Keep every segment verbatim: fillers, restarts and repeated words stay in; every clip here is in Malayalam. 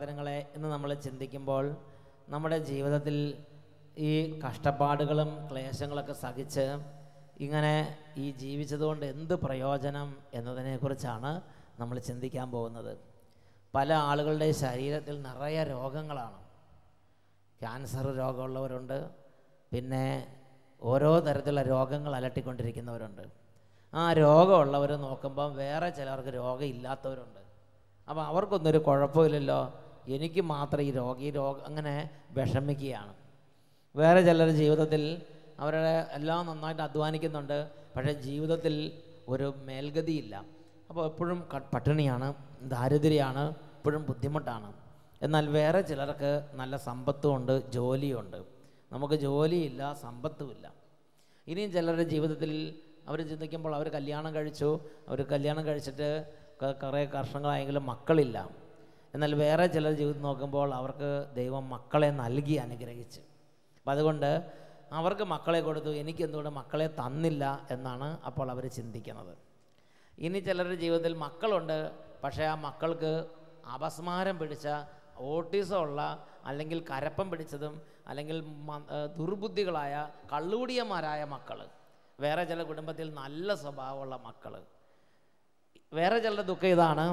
സഹോദരങ്ങളെ, ഇന്ന് നമ്മൾ ചിന്തിക്കുമ്പോൾ നമ്മുടെ ജീവിതത്തിൽ ഈ കഷ്ടപ്പാടുകളും ക്ലേശങ്ങളൊക്കെ സഹിച്ച് ഇങ്ങനെ ഈ ജീവിച്ചതുകൊണ്ട് എന്ത് പ്രയോജനം എന്നതിനെക്കുറിച്ചാണ് നമ്മൾ ചിന്തിക്കാൻ പോകുന്നത്. പല ആളുകളുടെ ശരീരത്തിൽ നിറയെ രോഗങ്ങളാണ്. ക്യാൻസർ രോഗമുള്ളവരുണ്ട്, പിന്നെ ഓരോ തരത്തിലുള്ള രോഗങ്ങൾ അലട്ടിക്കൊണ്ടിരിക്കുന്നവരുണ്ട്. ആ രോഗമുള്ളവർ നോക്കുമ്പം വേറെ ചിലർക്ക് രോഗം ഇല്ലാത്തവരുണ്ട്. അപ്പോൾ അവർക്കൊന്നൊരു കുഴപ്പമില്ലല്ലോ, എനിക്ക് മാത്രം ഈ രോഗം ഈ രോഗം അങ്ങനെ വിഷമിക്കുകയാണ്. വേറെ ചിലർ ജീവിതത്തിൽ അവരുടെ എല്ലാം നന്നായിട്ട് അധ്വാനിക്കുന്നുണ്ട്, പക്ഷേ ജീവിതത്തിൽ ഒരു മേൽഗതിയില്ല. അപ്പോൾ എപ്പോഴും പട്ടിണിയാണ്, ദാരിദ്ര്യമാണ്, എപ്പോഴും ബുദ്ധിമുട്ടാണ്. എന്നാൽ വേറെ ചിലർക്ക് നല്ല സമ്പത്തുമുണ്ട്, ജോലിയുണ്ട്. നമുക്ക് ജോലിയില്ല, സമ്പത്തുമില്ല. ഇനിയും ചിലരുടെ ജീവിതത്തിൽ അവർ ചിന്തിക്കുമ്പോൾ അവർ കല്യാണം കഴിച്ചു, അവർ കല്യാണം കഴിച്ചിട്ട് കുറേ വർഷങ്ങളായെങ്കിലും മക്കളില്ല. എന്നാൽ വേറെ ചിലർ ജീവിതം നോക്കുമ്പോൾ അവർക്ക് ദൈവം മക്കളെ നൽകി അനുഗ്രഹിച്ച്. അപ്പം അതുകൊണ്ട് അവർക്ക് മക്കളെ കൊടുത്തു, എനിക്ക് എന്തുകൊണ്ട് മക്കളെ തന്നില്ല എന്നാണ് അപ്പോൾ അവർ ചിന്തിക്കുന്നത്. ഇനി ചിലരുടെ ജീവിതത്തിൽ മക്കളുണ്ട്, പക്ഷേ ആ മക്കൾക്ക് അപസ്മാരം പിടിച്ച, ഓട്ടിസം ഉള്ള, അല്ലെങ്കിൽ കരപ്പം പിടിച്ചതും, അല്ലെങ്കിൽ ദുർബുദ്ധികളായ കള്ളുകൂടിയന്മാരായ മക്കൾ. വേറെ ചില കുടുംബത്തിൽ നല്ല സ്വഭാവമുള്ള മക്കൾ. വേറെ ചിലരുടെ ദുഃഖം ഇതാണ്,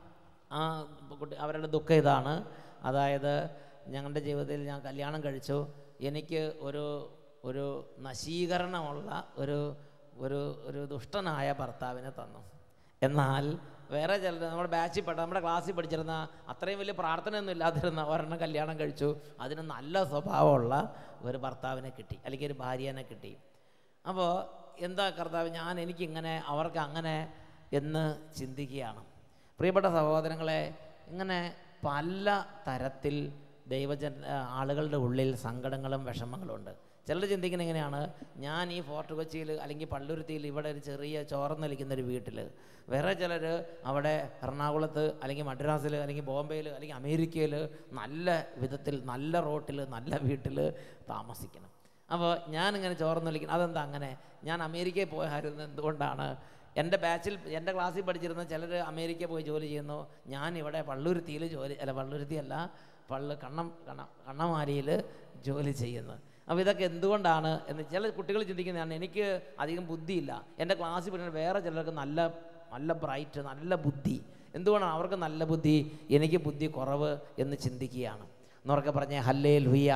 ആ അവരുടെ ദുഃഖം ഇതാണ്, അതായത് ഞങ്ങളുടെ ജീവിതത്തിൽ ഞാൻ കല്യാണം കഴിച്ചു, എനിക്ക് ഒരു ഒരു നശീകരണമുള്ള ഒരു ഒരു ഒരു ദുഷ്ടനായ ഭർത്താവിനെ തന്നു. എന്നാൽ വേറെ ചിലർ നമ്മുടെ ബാച്ചിൽ പെട്ട, നമ്മുടെ ക്ലാസ്സിൽ പഠിച്ചിരുന്ന, അത്രയും വലിയ പ്രാർത്ഥനയൊന്നും ഇല്ലാതിരുന്ന ഒരെണ്ണം കല്യാണം കഴിച്ചു, അതിന് നല്ല സ്വഭാവമുള്ള ഒരു ഭർത്താവിനെ കിട്ടി, അല്ലെങ്കിൽ ഒരു ഭാര്യനെ കിട്ടി. അപ്പോൾ എന്താ കർത്താവ്, ഞാൻ എനിക്കിങ്ങനെ അവർക്ക് അങ്ങനെ എന്ന് ചിന്തിക്കുകയാണ്. പ്രിയപ്പെട്ട സഹോദരങ്ങളെ, ഇങ്ങനെ പല തരത്തിൽ ദൈവജന ആളുകളുടെ ഉള്ളിൽ സങ്കടങ്ങളും വിഷമങ്ങളും ഉണ്ട്. ചിലർ ചിന്തിക്കുന്നത് എങ്ങനെയാണ്, ഞാൻ ഈ ഫോർട്ട് കൊച്ചിയിൽ അല്ലെങ്കിൽ പള്ളുരുത്തിയിൽ ഇവിടെ ഒരു ചെറിയ ചോർന്നലിക്കുന്നൊരു വീട്ടിൽ, വേറെ ചിലർ അവിടെ എറണാകുളത്ത് അല്ലെങ്കിൽ മദ്രാസിൽ അല്ലെങ്കിൽ ബോംബെയിൽ അല്ലെങ്കിൽ അമേരിക്കയിൽ നല്ല വിധത്തിൽ നല്ല റോട്ടിൽ നല്ല വീട്ടിൽ താമസിക്കണം. അപ്പോൾ ഞാനിങ്ങനെ ചോർന്നൊലിക്കണം. അതെന്താ അങ്ങനെ? ഞാൻ അമേരിക്കയിൽ പോയായിരുന്നു, എന്തുകൊണ്ടാണ്? എൻ്റെ ബാച്ചിൽ എൻ്റെ ക്ലാസ്സിൽ പഠിച്ചിരുന്ന ചിലർ അമേരിക്കയിൽ പോയി ജോലി ചെയ്യുന്നു, ഞാൻ ഇവിടെ പള്ളുരുത്തിയിൽ ജോലി അല്ല പള്ളുരുത്തിയല്ല പള്ളു കണ്ണം കണ്ണ കണ്ണമാരിയിൽ ജോലി ചെയ്യുന്നു. അപ്പോൾ ഇതൊക്കെ എന്തുകൊണ്ടാണ് എന്ന് ചില കുട്ടികൾ ചിന്തിക്കുന്നതാണ്. എനിക്ക് അധികം ബുദ്ധിയില്ല, എൻ്റെ ക്ലാസ്സിൽ പഠിക്കുന്ന വേറെ ചിലർക്ക് നല്ല നല്ല ബ്രൈറ്റ് നല്ല ബുദ്ധി, എന്തുകൊണ്ടാണ് അവർക്ക് നല്ല ബുദ്ധി, എനിക്ക് ബുദ്ധി കുറവ് എന്ന് ചിന്തിക്കുകയാണ്. എന്നുറക്കെ പറഞ്ഞേ ഹല്ലേലൂയ.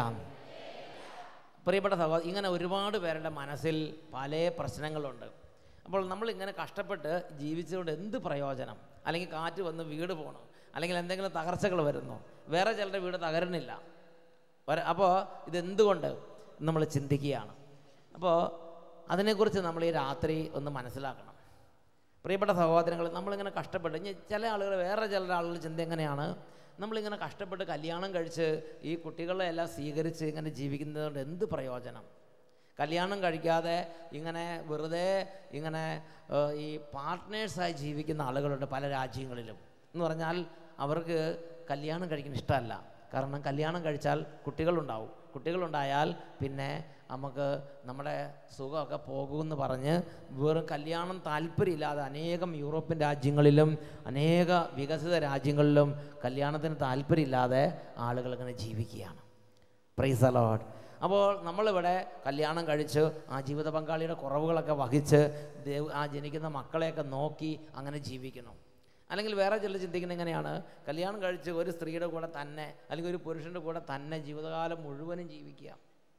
പ്രിയപ്പെട്ട സഹോദരൻ, ഇങ്ങനെ ഒരുപാട് പേരുടെ മനസ്സിൽ പല പ്രശ്നങ്ങളുണ്ട്. അപ്പോൾ നമ്മളിങ്ങനെ കഷ്ടപ്പെട്ട് ജീവിച്ചതുകൊണ്ട് എന്ത് പ്രയോജനം? അല്ലെങ്കിൽ കാറ്റ് വന്ന് വീട് പോകണം, അല്ലെങ്കിൽ എന്തെങ്കിലും തകർച്ചകൾ വരുന്നു, വേറെ ചിലരുടെ വീട് തകരുന്നില്ല. അപ്പോൾ ഇതെന്തുകൊണ്ട് നമ്മൾ ചിന്തിക്കുകയാണ്. അപ്പോൾ അതിനെക്കുറിച്ച് നമ്മൾ ഈ രാത്രി ഒന്ന് മനസ്സിലാക്കണം. പ്രിയപ്പെട്ട സഹോദരങ്ങൾ, നമ്മളിങ്ങനെ കഷ്ടപ്പെട്ട്, ഇനി ചില ആളുകൾ വേറെ ചില ആളുകൾ ചിന്ത എങ്ങനെയാണ്, നമ്മളിങ്ങനെ കഷ്ടപ്പെട്ട് കല്യാണം കഴിച്ച് ഈ കുട്ടികളെ എല്ലാം സ്വീകരിച്ച് ഇങ്ങനെ ജീവിക്കുന്നത് കൊണ്ട് എന്ത് പ്രയോജനം? കല്യാണം കഴിക്കാതെ ഇങ്ങനെ വെറുതെ ഇങ്ങനെ ഈ പാർട്ട്നേഴ്സായി ജീവിക്കുന്ന ആളുകളുണ്ട് പല രാജ്യങ്ങളിലും. എന്ന് പറഞ്ഞാൽ അവർക്ക് കല്യാണം കഴിക്കാൻ ഇഷ്ടമല്ല, കാരണം കല്യാണം കഴിച്ചാൽ കുട്ടികളുണ്ടാവും, കുട്ടികളുണ്ടായാൽ പിന്നെ നമുക്ക് നമ്മുടെ സുഖമൊക്കെ പോകുമെന്ന് പറഞ്ഞ് വെറും കല്യാണം താല്പര്യമില്ലാതെ അനേകം യൂറോപ്യൻ രാജ്യങ്ങളിലും അനേക വികസിത രാജ്യങ്ങളിലും കല്യാണത്തിന് താല്പര്യമില്ലാതെ ആളുകൾ ഇങ്ങനെ ജീവിക്കുകയാണ്. Praise the lord. അപ്പോൾ നമ്മളിവിടെ കല്യാണം കഴിച്ച് ആ ജീവിത പങ്കാളിയുടെ കുറവുകളൊക്കെ വഹിച്ച് ദേവ് ആ ജനിക്കുന്ന മക്കളെയൊക്കെ നോക്കി അങ്ങനെ ജീവിക്കണം. അല്ലെങ്കിൽ വേറെ ചിലർ ചിന്തിക്കുന്നത് എങ്ങനെയാണ്, കല്യാണം കഴിച്ച് ഒരു സ്ത്രീയുടെ കൂടെ തന്നെ അല്ലെങ്കിൽ ഒരു പുരുഷൻ്റെ കൂടെ തന്നെ ജീവിതകാലം മുഴുവനും ജീവിക്കുക.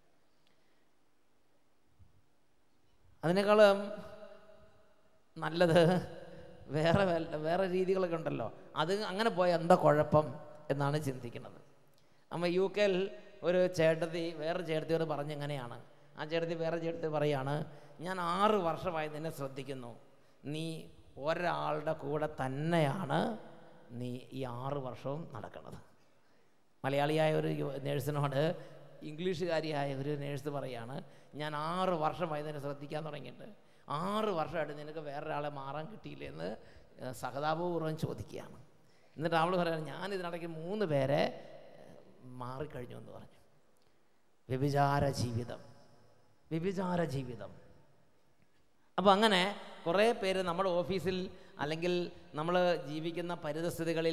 അതിനേക്കാളും നല്ലത് വേറെ വേറെ രീതികളൊക്കെ ഉണ്ടല്ലോ, അത് അങ്ങനെ പോയാൽ എന്താ കുഴപ്പം എന്നാണ് ചിന്തിക്കുന്നത്. നമ്മൾ യു കെയിൽ ഒരു ചേട്ടത്തി വേറെ ചേട്ടത്തിയോട് പറഞ്ഞെങ്ങനെയാണ്, ആ ചേട്ടത്തി വേറെ ചേട്ടത്തി പറയാണ്, ഞാൻ ആറ് വർഷമായി നിന്നെ ശ്രദ്ധിക്കുന്നു, നീ ഒരാളുടെ കൂടെ തന്നെയാണ് നീ ഈ ആറ് വർഷവും നടക്കുന്നത്. മലയാളിയായ ഒരു നേഴ്സിനോട് ഇംഗ്ലീഷുകാരിയായ ഒരു നേഴ്സ് പറയാണ്, ഞാൻ ആറ് വർഷമായി നിന്നെ ശ്രദ്ധിക്കാൻ തുടങ്ങിയിട്ട് ആറ് വർഷമായിട്ട് നിനക്ക് വേറൊരാളെ മാറാൻ കിട്ടിയില്ലെന്ന് സഹതാപപൂർവ്വം ചോദിക്കുകയാണ്. എന്നിട്ട് അവൾ പറയുകയാണ്, ഞാൻ ഇതിനിടയ്ക്ക് മൂന്ന് പേരെ മാറിക്കഴിഞ്ഞു എന്ന് പറഞ്ഞു. വ്യഭിചാര ജീവിതം, വ്യഭിചാര ജീവിതം. അപ്പോൾ അങ്ങനെ കുറേ പേര് നമ്മുടെ ഓഫീസിൽ അല്ലെങ്കിൽ നമ്മൾ ജീവിക്കുന്ന പരിതസ്ഥിതികളിൽ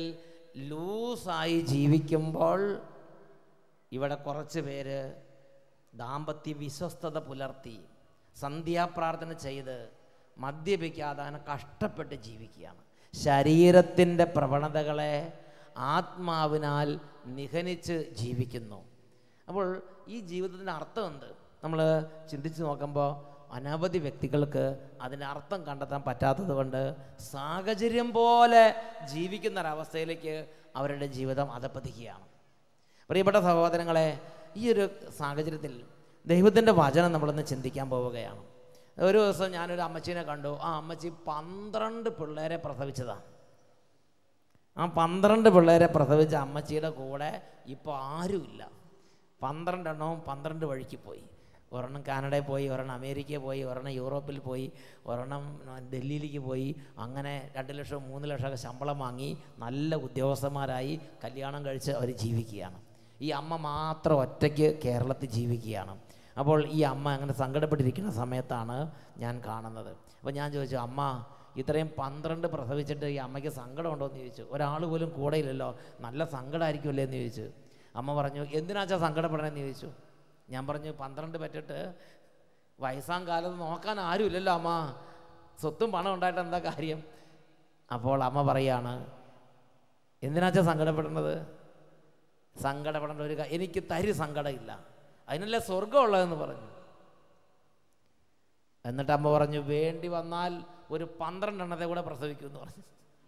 ലൂസായി ജീവിക്കുമ്പോൾ ഇവിടെ കുറച്ച് പേര് ദാമ്പത്യ വിശ്വസ്തത പുലർത്തി സന്ധ്യാപ്രാർത്ഥന ചെയ്ത് മദ്യപിക്കാതെ അങ്ങനെ കഷ്ടപ്പെട്ട് ജീവിക്കുകയാണ്. ശരീരത്തിൻ്റെ പ്രവണതകളെ ആത്മാവിനാൽ നിഹനിച്ച് ജീവിക്കുന്നു. അപ്പോൾ ഈ ജീവിതത്തിൻ്റെ അർത്ഥം എന്ത്? നമ്മൾ ചിന്തിച്ച് നോക്കുമ്പോൾ അനവധി വ്യക്തികൾക്ക് അതിൻ്റെ അർത്ഥം കണ്ടെത്താൻ പറ്റാത്തത് കൊണ്ട് സാഹചര്യം പോലെ ജീവിക്കുന്നൊരവസ്ഥയിലേക്ക് അവരുടെ ജീവിതം അധപ്പതിക്കുകയാണ്. പ്രിയപ്പെട്ട സഹോദരങ്ങളെ, ഈ ഒരു സാഹചര്യത്തിൽ ദൈവത്തിൻ്റെ വചനം നമ്മളൊന്ന് ചിന്തിക്കാൻ പോവുകയാണ്. ഒരു ദിവസം ഞാനൊരു അമ്മച്ചീനെ കണ്ടു. ആ അമ്മച്ചി പന്ത്രണ്ട് പിള്ളേരെ പ്രസവിച്ചതാണ്. ആ പന്ത്രണ്ട് പിള്ളേരെ പ്രസവിച്ച അമ്മച്ചിയുടെ കൂടെ ഇപ്പോൾ ആരുമില്ല. പന്ത്രണ്ടെണ്ണവും പന്ത്രണ്ട് വഴിക്ക് പോയി. ഒരെണ്ണം കാനഡയിൽ പോയി, ഒരെണ്ണം അമേരിക്കയിൽ പോയി, ഒരെണ്ണം യൂറോപ്പിൽ പോയി, ഒരെണ്ണം ഡൽഹിയിലേക്ക് പോയി. അങ്ങനെ രണ്ട് ലക്ഷം മൂന്ന് ലക്ഷമൊക്കെ ശമ്പളം വാങ്ങി നല്ല ഉദ്യോഗസ്ഥന്മാരായി കല്യാണം കഴിച്ച് അവർ ജീവിക്കുകയാണ്. ഈ അമ്മ മാത്രം ഒറ്റയ്ക്ക് കേരളത്തിൽ ജീവിക്കുകയാണ്. അപ്പോൾ ഈ അമ്മ അങ്ങനെ സങ്കടപ്പെട്ടിരിക്കുന്ന സമയത്താണ് ഞാൻ കാണുന്നത്. അപ്പോൾ ഞാൻ ചോദിച്ചു, അമ്മ ഇത്രയും പന്ത്രണ്ട് പ്രസവിച്ചിട്ട് ഈ അമ്മയ്ക്ക് സങ്കടം ഉണ്ടോ എന്ന് ചോദിച്ചു. ഒരാൾ പോലും കൂടെ ഇല്ലല്ലോ, നല്ല സങ്കടമായിരിക്കുമല്ലേ എന്ന് ചോദിച്ചു. അമ്മ പറഞ്ഞു, എന്തിനാച്ചാ സങ്കടപ്പെടണമെന്ന് ചോദിച്ചു. ഞാൻ പറഞ്ഞു, പന്ത്രണ്ട് പറ്റിട്ട് വയസ്സാം കാലത്ത് നോക്കാൻ ആരുമില്ലല്ലോ അമ്മ, സ്വത്തും പണം ഉണ്ടായിട്ട് എന്താ കാര്യം? അപ്പോൾ അമ്മ പറയാണ്, എന്തിനാച്ചാ സങ്കടപ്പെടുന്നത്? സങ്കടപ്പെടേണ്ട ഒരു കാര്യം, എനിക്ക് തരി സങ്കടമില്ല, അതിനല്ലേ സ്വർഗമുള്ളതെന്ന് പറഞ്ഞു. എന്നിട്ട് അമ്മ പറഞ്ഞു, വേണ്ടി വന്നാൽ ഒരു പന്ത്രണ്ടെണ്ണത്തെ കൂടെ പ്രസവിക്കുമെന്ന് പറഞ്ഞു.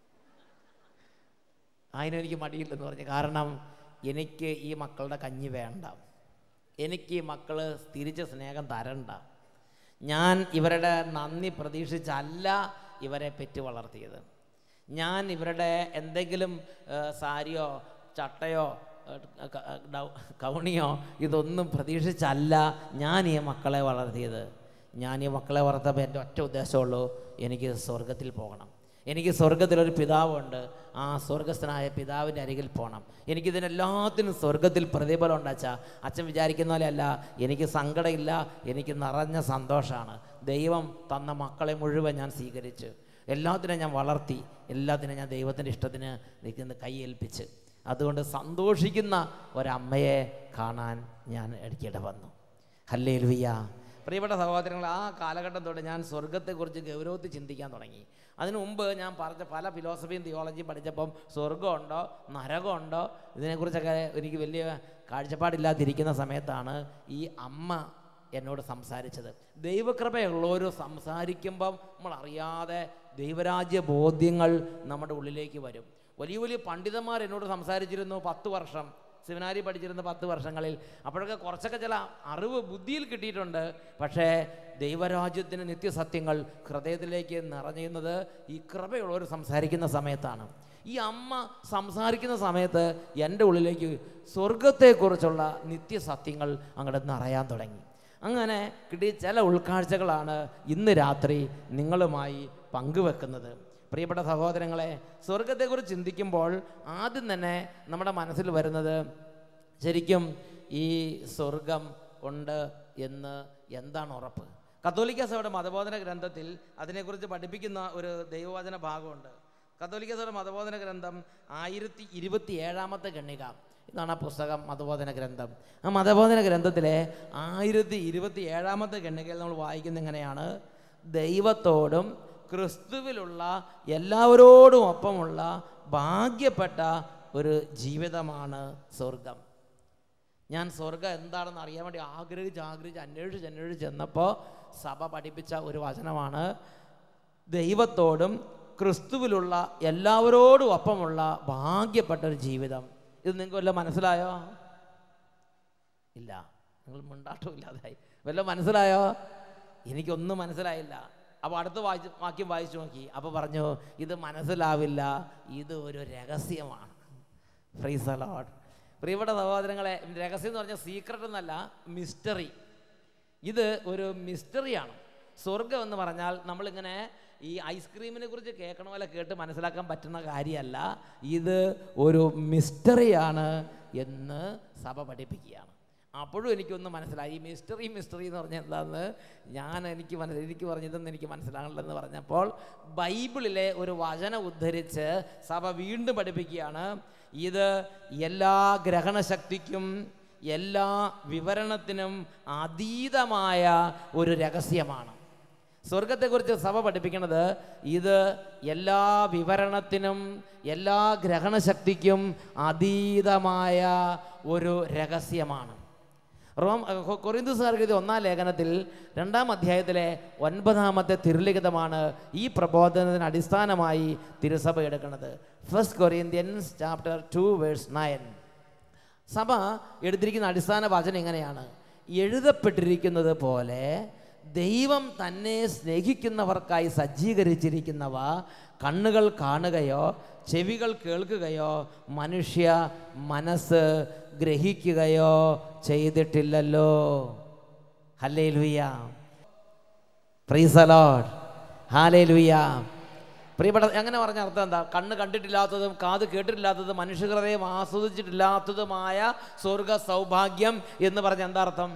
അതിനെനിക്ക് മടിയില്ലെന്ന് പറഞ്ഞു. കാരണം എനിക്ക് ഈ മക്കളുടെ കഞ്ഞി വേണ്ട, എനിക്ക് ഈ മക്കൾ തിരിച്ച് സ്നേഹം തരണ്ട. ഞാൻ ഇവരുടെ നന്ദി പ്രതീക്ഷിച്ചല്ല ഇവരെ പെറ്റ് വളർത്തിയത്. ഞാൻ ഇവരുടെ എന്തെങ്കിലും സാരിയോ ചട്ടയോ കൗണിയോ ഇതൊന്നും പ്രതീക്ഷിച്ചല്ല ഞാൻ ഈ മക്കളെ വളർത്തിയത്. ഞാൻ ഈ മക്കളെ വളർത്തപ്പോൾ എൻ്റെ ഒറ്റ ഉദ്ദേശമുള്ളൂ, എനിക്ക് സ്വർഗത്തിൽ പോകണം. എനിക്ക് സ്വർഗത്തിലൊരു പിതാവുണ്ട്, ആ സ്വർഗസ്ഥനായ പിതാവിൻ്റെ അരികിൽ പോകണം. എനിക്കിതിനെല്ലാത്തിനും സ്വർഗത്തിൽ പ്രതിഫലം ഉണ്ടാച്ചാൽ അച്ഛൻ വിചാരിക്കുന്ന പോലെയല്ല, എനിക്ക് സങ്കടമില്ല, എനിക്ക് നിറഞ്ഞ സന്തോഷമാണ്. ദൈവം തന്ന മക്കളെ മുഴുവൻ ഞാൻ സ്വീകരിച്ച്, എല്ലാത്തിനും ഞാൻ വളർത്തി, എല്ലാത്തിനും ഞാൻ ദൈവത്തിൻ്റെ ഇഷ്ടത്തിന് നിൽക്കുന്ന കൈയേൽപ്പിച്ച്, അതുകൊണ്ട് സന്തോഷിക്കുന്ന ഒരമ്മയെ കാണാൻ ഞാൻ ഇടയ്ക്കിടെ വന്നു. ഹല്ലേലൂയ. പ്രിയപ്പെട്ട സഹോദരങ്ങൾ, ആ കാലഘട്ടം തൊട്ട് ഞാൻ സ്വർഗത്തെക്കുറിച്ച് ഗൗരവത്തിൽ ചിന്തിക്കാൻ തുടങ്ങി. അതിനു മുമ്പ് ഞാൻ പറഞ്ഞ പല ഫിലോസഫിയും തിയോളജിയും പഠിച്ചപ്പം സ്വർഗമുണ്ടോ നരകമുണ്ടോ ഇതിനെക്കുറിച്ചൊക്കെ എനിക്ക് വലിയ കാഴ്ചപ്പാടില്ലാതിരിക്കുന്ന സമയത്താണ് ഈ അമ്മ എന്നോട് സംസാരിച്ചത്. ദൈവകൃപയുള്ളവർ സംസാരിക്കുമ്പം നമ്മൾ അറിയാതെ ദൈവരാജ്യ ബോധ്യങ്ങൾ നമ്മുടെ ഉള്ളിലേക്ക് വരും. വലിയ വലിയ പണ്ഡിതന്മാർ എന്നോട് സംസാരിച്ചിരുന്നു പത്ത് വർഷം സെമിനാരി പഠിച്ചിരുന്ന പത്ത് വർഷങ്ങളിൽ. അപ്പോഴൊക്കെ കുറച്ചൊക്കെ ചില അറിവ് ബുദ്ധിയിൽ കിട്ടിയിട്ടുണ്ട്. പക്ഷേ ദൈവരാജ്യത്തിന് നിത്യസത്യങ്ങൾ ഹൃദയത്തിലേക്ക് നിറഞ്ഞുന്നത് ഈ കൃപയുള്ളവർ സംസാരിക്കുന്ന സമയത്താണ്. ഈ അമ്മ സംസാരിക്കുന്ന സമയത്ത് എൻ്റെ ഉള്ളിലേക്ക് സ്വർഗത്തെക്കുറിച്ചുള്ള നിത്യസത്യങ്ങൾ അങ്ങോട്ട് നിറയാൻ തുടങ്ങി. അങ്ങനെ കിട്ടിയ ചില ഉൾക്കാഴ്ചകളാണ് ഇന്ന് രാത്രി നിങ്ങളുമായി പങ്കുവെക്കുന്നത്. പ്രിയപ്പെട്ട സഹോദരങ്ങളെ, സ്വർഗത്തെക്കുറിച്ച് ചിന്തിക്കുമ്പോൾ ആദ്യം തന്നെ നമ്മുടെ മനസ്സിൽ വരുന്നത് ശരിക്കും ഈ സ്വർഗം ഉണ്ട് എന്ന് എന്താണ് ഉറപ്പ്? കത്തോലിക്ക സഭയുടെ മതബോധന ഗ്രന്ഥത്തിൽ അതിനെക്കുറിച്ച് പഠിപ്പിക്കുന്ന ഒരു ദൈവവചന ഭാഗമുണ്ട്. കത്തോലിക്ക സഭയുടെ മതബോധന ഗ്രന്ഥം ആയിരത്തി ഇരുപത്തി ഏഴാമത്തെ ഖണ്ഡിക, ഇതാണ് ആ പുസ്തകം, മതബോധന ഗ്രന്ഥം. ആ മതബോധന ഗ്രന്ഥത്തിലെ ആയിരത്തി ഇരുപത്തി ഏഴാമത്തെ ഖണ്ഡികയിൽ നമ്മൾ വായിക്കുന്ന എങ്ങനെയാണ്, ദൈവത്തോടും ക്രിസ്തുവിലുള്ള എല്ലാവരോടും ഒപ്പമുള്ള ഭാഗ്യപ്പെട്ട ഒരു ജീവിതമാണ് സ്വർഗം. ഞാൻ സ്വർഗം എന്താണെന്ന് അറിയാൻ വേണ്ടി ആഗ്രഹിച്ച് ആഗ്രഹിച്ച് അന്വേഷിച്ച് അന്വേഷിച്ച് ചെന്നപ്പോൾ സഭ പഠിപ്പിച്ച ഒരു വചനമാണ്, ദൈവത്തോടും ക്രിസ്തുവിലുള്ള എല്ലാവരോടും ഒപ്പമുള്ള ഭാഗ്യപ്പെട്ട ഒരു ജീവിതം. ഇത് നിങ്ങൾക്ക് വല്ലതും മനസ്സിലായോ? ഇല്ല, നിങ്ങൾ മിണ്ടാട്ടം ഇല്ലാതായി. വല്ലതും മനസ്സിലായോ? എനിക്കൊന്നും മനസ്സിലായില്ല. അപ്പോൾ അടുത്ത വായിച്ച് വാക്യം വായിച്ചു നോക്കി. അപ്പോൾ പറഞ്ഞു, ഇത് മനസ്സിലാവില്ല, ഇത് ഒരു രഹസ്യമാണ്. Praise the lord. പ്രിയപ്പെട്ട സഹോദരങ്ങളെ, രഹസ്യം എന്ന് പറഞ്ഞാൽ സീക്രട്ട് എന്നല്ല, മിസ്റ്ററി. ഇത് ഒരു മിസ്റ്ററിയാണ്. സ്വർഗം എന്ന് പറഞ്ഞാൽ നമ്മളിങ്ങനെ ഈ ഐസ്ക്രീമിനെ കുറിച്ച് കേൾക്കണ പോലെ കേട്ട് മനസ്സിലാക്കാൻ പറ്റുന്ന കാര്യമല്ല, ഇത് ഒരു മിസ്റ്ററിയാണ് എന്ന് സഭ പഠിപ്പിക്കുകയാണ്. അപ്പോഴും എനിക്കൊന്ന് മനസ്സിലായി. ഈ മിസ്റ്ററി മിസ്റ്ററി എന്ന് പറഞ്ഞാൽ എന്താണെന്ന് ഞാൻ എനിക്ക് മനസ്സിലായി. എനിക്ക് പറഞ്ഞതെന്ന് എനിക്ക് മനസ്സിലാകണമെന്ന് പറഞ്ഞപ്പോൾ ബൈബിളിലെ ഒരു വചനം ഉദ്ധരിച്ച് സഭ വീണ്ടും പഠിപ്പിക്കുകയാണ്. ഇത് എല്ലാ ഗ്രഹണശക്തിക്കും എല്ലാ വിവരണത്തിനും അതീതമായ ഒരു രഹസ്യമാണ്. സ്വർഗത്തെക്കുറിച്ച് സഭ പഠിപ്പിക്കുന്നത് ഇത് എല്ലാ വിവരണത്തിനും എല്ലാ ഗ്രഹണശക്തിക്കും അതീതമായ ഒരു രഹസ്യമാണ്. റോം കൊറിന്തോസുകാർക്ക് എഴുതിയ ഒന്നാം ലേഖനത്തിൽ രണ്ടാം അധ്യായത്തിലെ ഒൻപതാമത്തെ തിരുലിഖിതമാണ് ഈ പ്രബോധനത്തിന് അടിസ്ഥാനമായി തിരുസഭ എടുക്കുന്നത്. First Corinthians chapter two verse nine. സഭ എടുത്തിരിക്കുന്ന അടിസ്ഥാന വചനം ഇങ്ങനെയാണ്: എഴുതപ്പെട്ടിരിക്കുന്നത് പോലെ ദൈവം തന്നെ സ്നേഹിക്കുന്നവർക്കായി സജ്ജീകരിച്ചിരിക്കുന്നവ കണ്ണുകൾ കാണുകയോ ചെവികൾ കേൾക്കുകയോ മനുഷ്യ മനസ്സ് ഗ്രഹിക്കുകയോ ചെയ്തിട്ടില്ലല്ലോ. Hallelujah, praise the lord, hallelujah. പ്രിയപ്പെട്ട, അങ്ങനെ പറഞ്ഞ അർത്ഥം എന്താ? കണ്ണ് കണ്ടിട്ടില്ലാത്തതും കാത് കേട്ടിട്ടില്ലാത്തതും മനുഷ്യഹൃദയം ആസ്വദിച്ചിട്ടില്ലാത്തതുമായ സ്വർഗ സൗഭാഗ്യം എന്ന് പറഞ്ഞ എന്താ അർത്ഥം?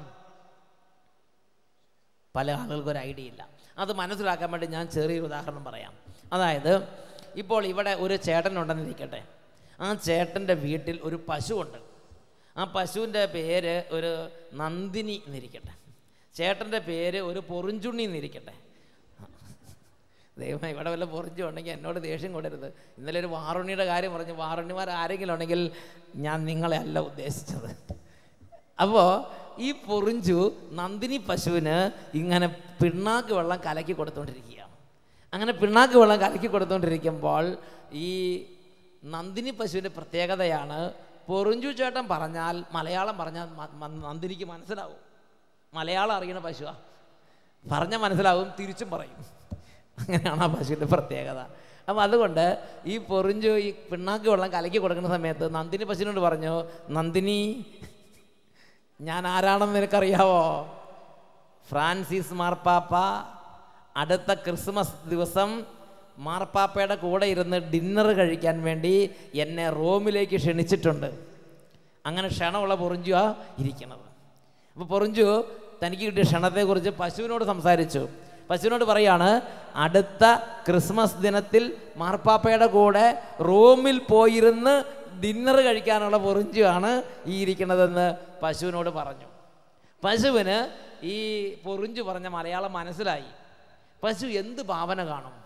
പല ആളുകൾക്കും ഒരു ഐഡിയ ഇല്ല. അത് മനസ്സിലാക്കാൻ വേണ്ടി ഞാൻ ചെറിയൊരു ഉദാഹരണം പറയാം. അതായത്, ഇപ്പോൾ ഇവിടെ ഒരു ചേട്ടനുണ്ടെന്നിരിക്കട്ടെ. ആ ചേട്ടൻ്റെ വീട്ടിൽ ഒരു പശുവുണ്ട്. ആ പശുവിൻ്റെ പേര് ഒരു നന്ദിനി എന്നിരിക്കട്ടെ. ചേട്ടൻ്റെ പേര് ഒരു പൊറിഞ്ചുണ്ണി എന്നിരിക്കട്ടെ. ദൈവം, ഇവിടെ വല്ല പൊറിഞ്ചു ഉണ്ടെങ്കിൽ എന്നോട് ദേഷ്യം കൊണ്ടരുത്. ഇന്നലെ ഒരു വാറുണ്ണിയുടെ കാര്യം പറഞ്ഞു. വാറുണ്ണിമാർ ആരെങ്കിലും ഉണ്ടെങ്കിൽ ഞാൻ നിങ്ങളെ അല്ല ഉദ്ദേശിച്ചത്. അപ്പോൾ ഈ പൊറിഞ്ചു നന്ദിനി പശുവിന് ഇങ്ങനെ പിണ്ണാക്ക് വെള്ളം കലക്കി കൊടുത്തുകൊണ്ടിരിക്കുകയാണ്. അങ്ങനെ പിണ്ണാക്ക് വെള്ളം കലക്കി കൊടുത്തുകൊണ്ടിരിക്കുമ്പോൾ ഈ നന്ദിനി പശുവിൻ്റെ പ്രത്യേകതയാണ്, പൊറിഞ്ചു ചേട്ടൻ പറഞ്ഞാൽ മലയാളം പറഞ്ഞാൽ നന്ദിനിക്ക് മനസ്സിലാവും. മലയാളം അറിയണ പശുവാ, പറഞ്ഞാൽ മനസ്സിലാവും, തിരിച്ചും പറയും. അങ്ങനെയാണ് ആ പശുവിൻ്റെ പ്രത്യേകത. അപ്പം അതുകൊണ്ട് ഈ പൊറിഞ്ചു ഈ പിണ്ണാക്ക് വെള്ളം കലക്കി കൊടുക്കുന്ന സമയത്ത് നന്ദിനി പശുവിനോട് പറഞ്ഞു, നന്ദിനി, ഞാൻ ആരാണെന്ന് നിനക്കറിയാവോ? ഫ്രാൻസിസ് മാർപ്പാപ്പ അടുത്ത ക്രിസ്മസ് ദിവസം മാർപ്പാപ്പയുടെ കൂടെ ഇരുന്ന് ഡിന്നർ കഴിക്കാൻ വേണ്ടി എന്നെ റോമിലേക്ക് ക്ഷണിച്ചിട്ടുണ്ട്. അങ്ങനെ ക്ഷണമുള്ള പൊറിഞ്ചുവാ ഇരിക്കുന്നത്. അപ്പോൾ പൊറിഞ്ചു തനിക്ക് കിട്ടിയ ക്ഷണത്തെക്കുറിച്ച് പശുവിനോട് സംസാരിച്ചു. പശുവിനോട് പറയാണ്, അടുത്ത ക്രിസ്മസ് ദിനത്തിൽ മാർപ്പാപ്പയുടെ കൂടെ റോമിൽ പോയിരുന്ന് ഡിന്നർ കഴിക്കാനുള്ള പൊറിഞ്ചുവാണ് ഈ ഇരിക്കുന്നതെന്ന് പശുവിനോട് പറഞ്ഞു. പശുവിന് ഈ പൊറിഞ്ചു പറഞ്ഞ മലയാളം മനസ്സിലായി. പശു എന്ത് ഭാവന കാണും?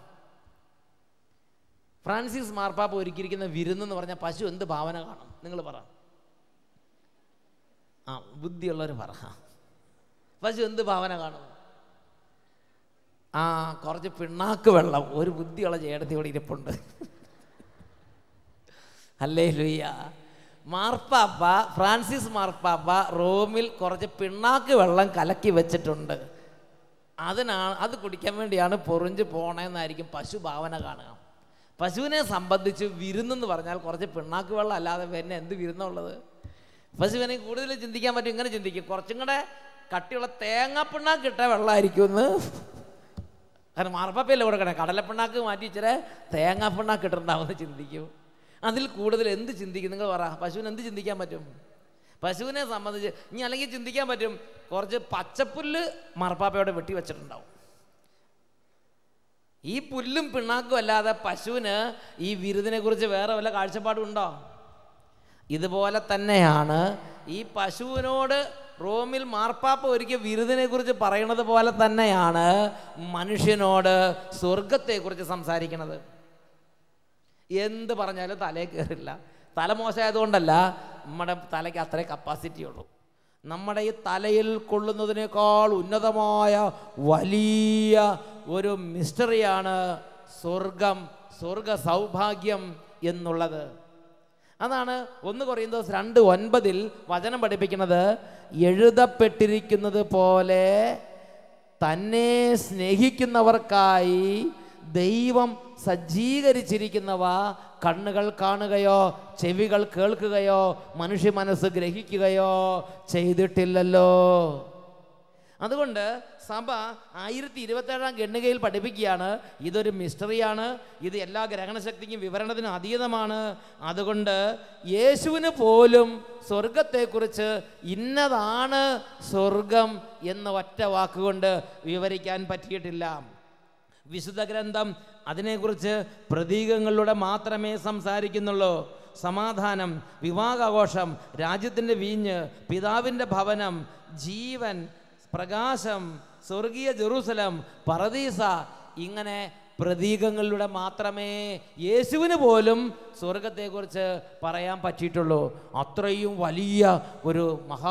ഫ്രാൻസിസ് മാർപ്പാപ്പ ഒരുക്കിയിരിക്കുന്ന വിരുന്നെന്ന് പറഞ്ഞാൽ പശു എന്ത് ഭാവന കാണും? നിങ്ങൾ പറ. ആ, ബുദ്ധിയുള്ളവർ പറ. പശു എന്ത് ഭാവന കാണും? ആ, കുറച്ച് പിണ്ണാക്ക് വെള്ളം. ഒരു ബുദ്ധിയുള്ള ചേട്ടത്തി ഇവിടെ ഇരിപ്പുണ്ട്. ഹല്ലേലൂയ. മാർപ്പാപ്പ, ഫ്രാൻസിസ് മാർപ്പാപ്പ റോമിൽ കുറച്ച് പിണ്ണാക്ക് വെള്ളം കലക്കി വെച്ചിട്ടുണ്ട്. അതിനാണ്, അത് കുടിക്കാൻ വേണ്ടിയാണ് പൊറിഞ്ച് പോണേന്നായിരിക്കും പശു ഭാവന കാണുക. പശുവിനെ സംബന്ധിച്ച് വിരുന്നെന്ന് പറഞ്ഞാൽ കുറച്ച് പിണ്ണാക്ക് വെള്ളം അല്ലാതെ പിന്നെ എന്ത് വിരുന്നുള്ളത്? പശുവിനെ കൂടുതൽ ചിന്തിക്കാൻ പറ്റും. ഇങ്ങനെ ചിന്തിക്കും, കുറച്ചും കൂടെ കട്ടിയുള്ള തേങ്ങാപ്പിണ്ണാക്ക് ഇട്ട വെള്ളമായിരിക്കുമെന്ന്. കാരണം മാർപ്പാപ്പയല്ലേ കൊടുക്കണേ, കടലപ്പിണ്ണാക്ക് മാറ്റി ഇച്ചിരി തേങ്ങാപ്പിണ്ണാക്ക് ഇട്ടിട്ടുണ്ടാവുമെന്ന് ചിന്തിക്കും. അതിൽ കൂടുതൽ എന്ത് ചിന്തിക്കും? നിങ്ങൾ പറ, പശുവിന് എന്ത് ചിന്തിക്കാൻ പറ്റും? പശുവിനെ സംബന്ധിച്ച് ഇനി അല്ലെങ്കിൽ ചിന്തിക്കാൻ പറ്റും, കുറച്ച് പച്ചപ്പുല്ല് മാർപ്പാപ്പയോടെ വെട്ടി വെച്ചിട്ടുണ്ടാവും. ഈ പുല്ലും പിണ്ണാക്കും അല്ലാതെ പശുവിന് ഈ വിരുദിനെ കുറിച്ച് വേറെ വല്ല കാഴ്ചപ്പാടും ഉണ്ടോ? ഇതുപോലെ തന്നെയാണ് ഈ പശുവിനോട് റോമിൽ മാർപ്പാപ്പ ഒരുക്കിയ വിരുദിനെ കുറിച്ച് പറയണത് പോലെ തന്നെയാണ് മനുഷ്യനോട് സ്വർഗത്തെക്കുറിച്ച് സംസാരിക്കുന്നത്. എന്ത് പറഞ്ഞാലും തലയിൽ കയറില്ല. തല മോശമായതുകൊണ്ടല്ല, നമ്മുടെ തലയ്ക്ക് അത്രേ കപ്പാസിറ്റി ഉള്ളൂ. നമ്മുടെ ഈ തലയിൽ കൊള്ളുന്നതിനേക്കാൾ ഉന്നതമായ വലിയ ഒരു മിസ്റ്ററിയാണ് സ്വർഗം, സ്വർഗ സൗഭാഗ്യം എന്നുള്ളത്. അതാണ് ഒന്ന് കൊറിന്തോസ് രണ്ട് ഒൻപതിൽ വചനം പഠിപ്പിക്കുന്നത്, എഴുതപ്പെട്ടിരിക്കുന്നത് പോലെ തന്നെ സ്നേഹിക്കുന്നവർക്കായി ദൈവം സജ്ജീകരിച്ചിരിക്കുന്നവ കണ്ണുകൾ കാണുകയോ ചെവികൾ കേൾക്കുകയോ മനുഷ്യ മനസ്സ് ഗ്രഹിക്കുകയോ ചെയ്തിട്ടില്ലല്ലോ. അതുകൊണ്ട് സഭ ആയിരത്തി ഇരുപത്തേഴാം ഖണ്ഡികയിൽ പഠിപ്പിക്കുകയാണ്, ഇതൊരു മിസ്റ്ററിയാണ്, ഇത് എല്ലാ ഗ്രഹണശക്തിക്കും വിവരണത്തിനും അതീതമാണ്. അതുകൊണ്ട് യേശുവിന് പോലും സ്വർഗത്തെക്കുറിച്ച് ഇന്നതാണ് സ്വർഗം എന്ന ഒറ്റ വാക്കുകൊണ്ട് വിവരിക്കാൻ പറ്റിയിട്ടില്ല. വിശുദ്ധ ഗ്രന്ഥം അതിനെക്കുറിച്ച് പ്രതീകങ്ങളിലൂടെ മാത്രമേ സംസാരിക്കുന്നുള്ളൂ. സമാധാനം, വിവാഹാഘോഷം, രാജ്യത്തിൻ്റെ വീഞ്ഞ്, പിതാവിൻ്റെ ഭവനം, ജീവൻ, പ്രകാശം, സ്വർഗീയ ജെറൂസലം, പറുദീസ, ഇങ്ങനെ പ്രതീകങ്ങളിലൂടെ മാത്രമേ യേശുവിന് പോലും സ്വർഗത്തെക്കുറിച്ച് പറയാൻ പറ്റിയിട്ടുള്ളൂ. അത്രയും വലിയ ഒരു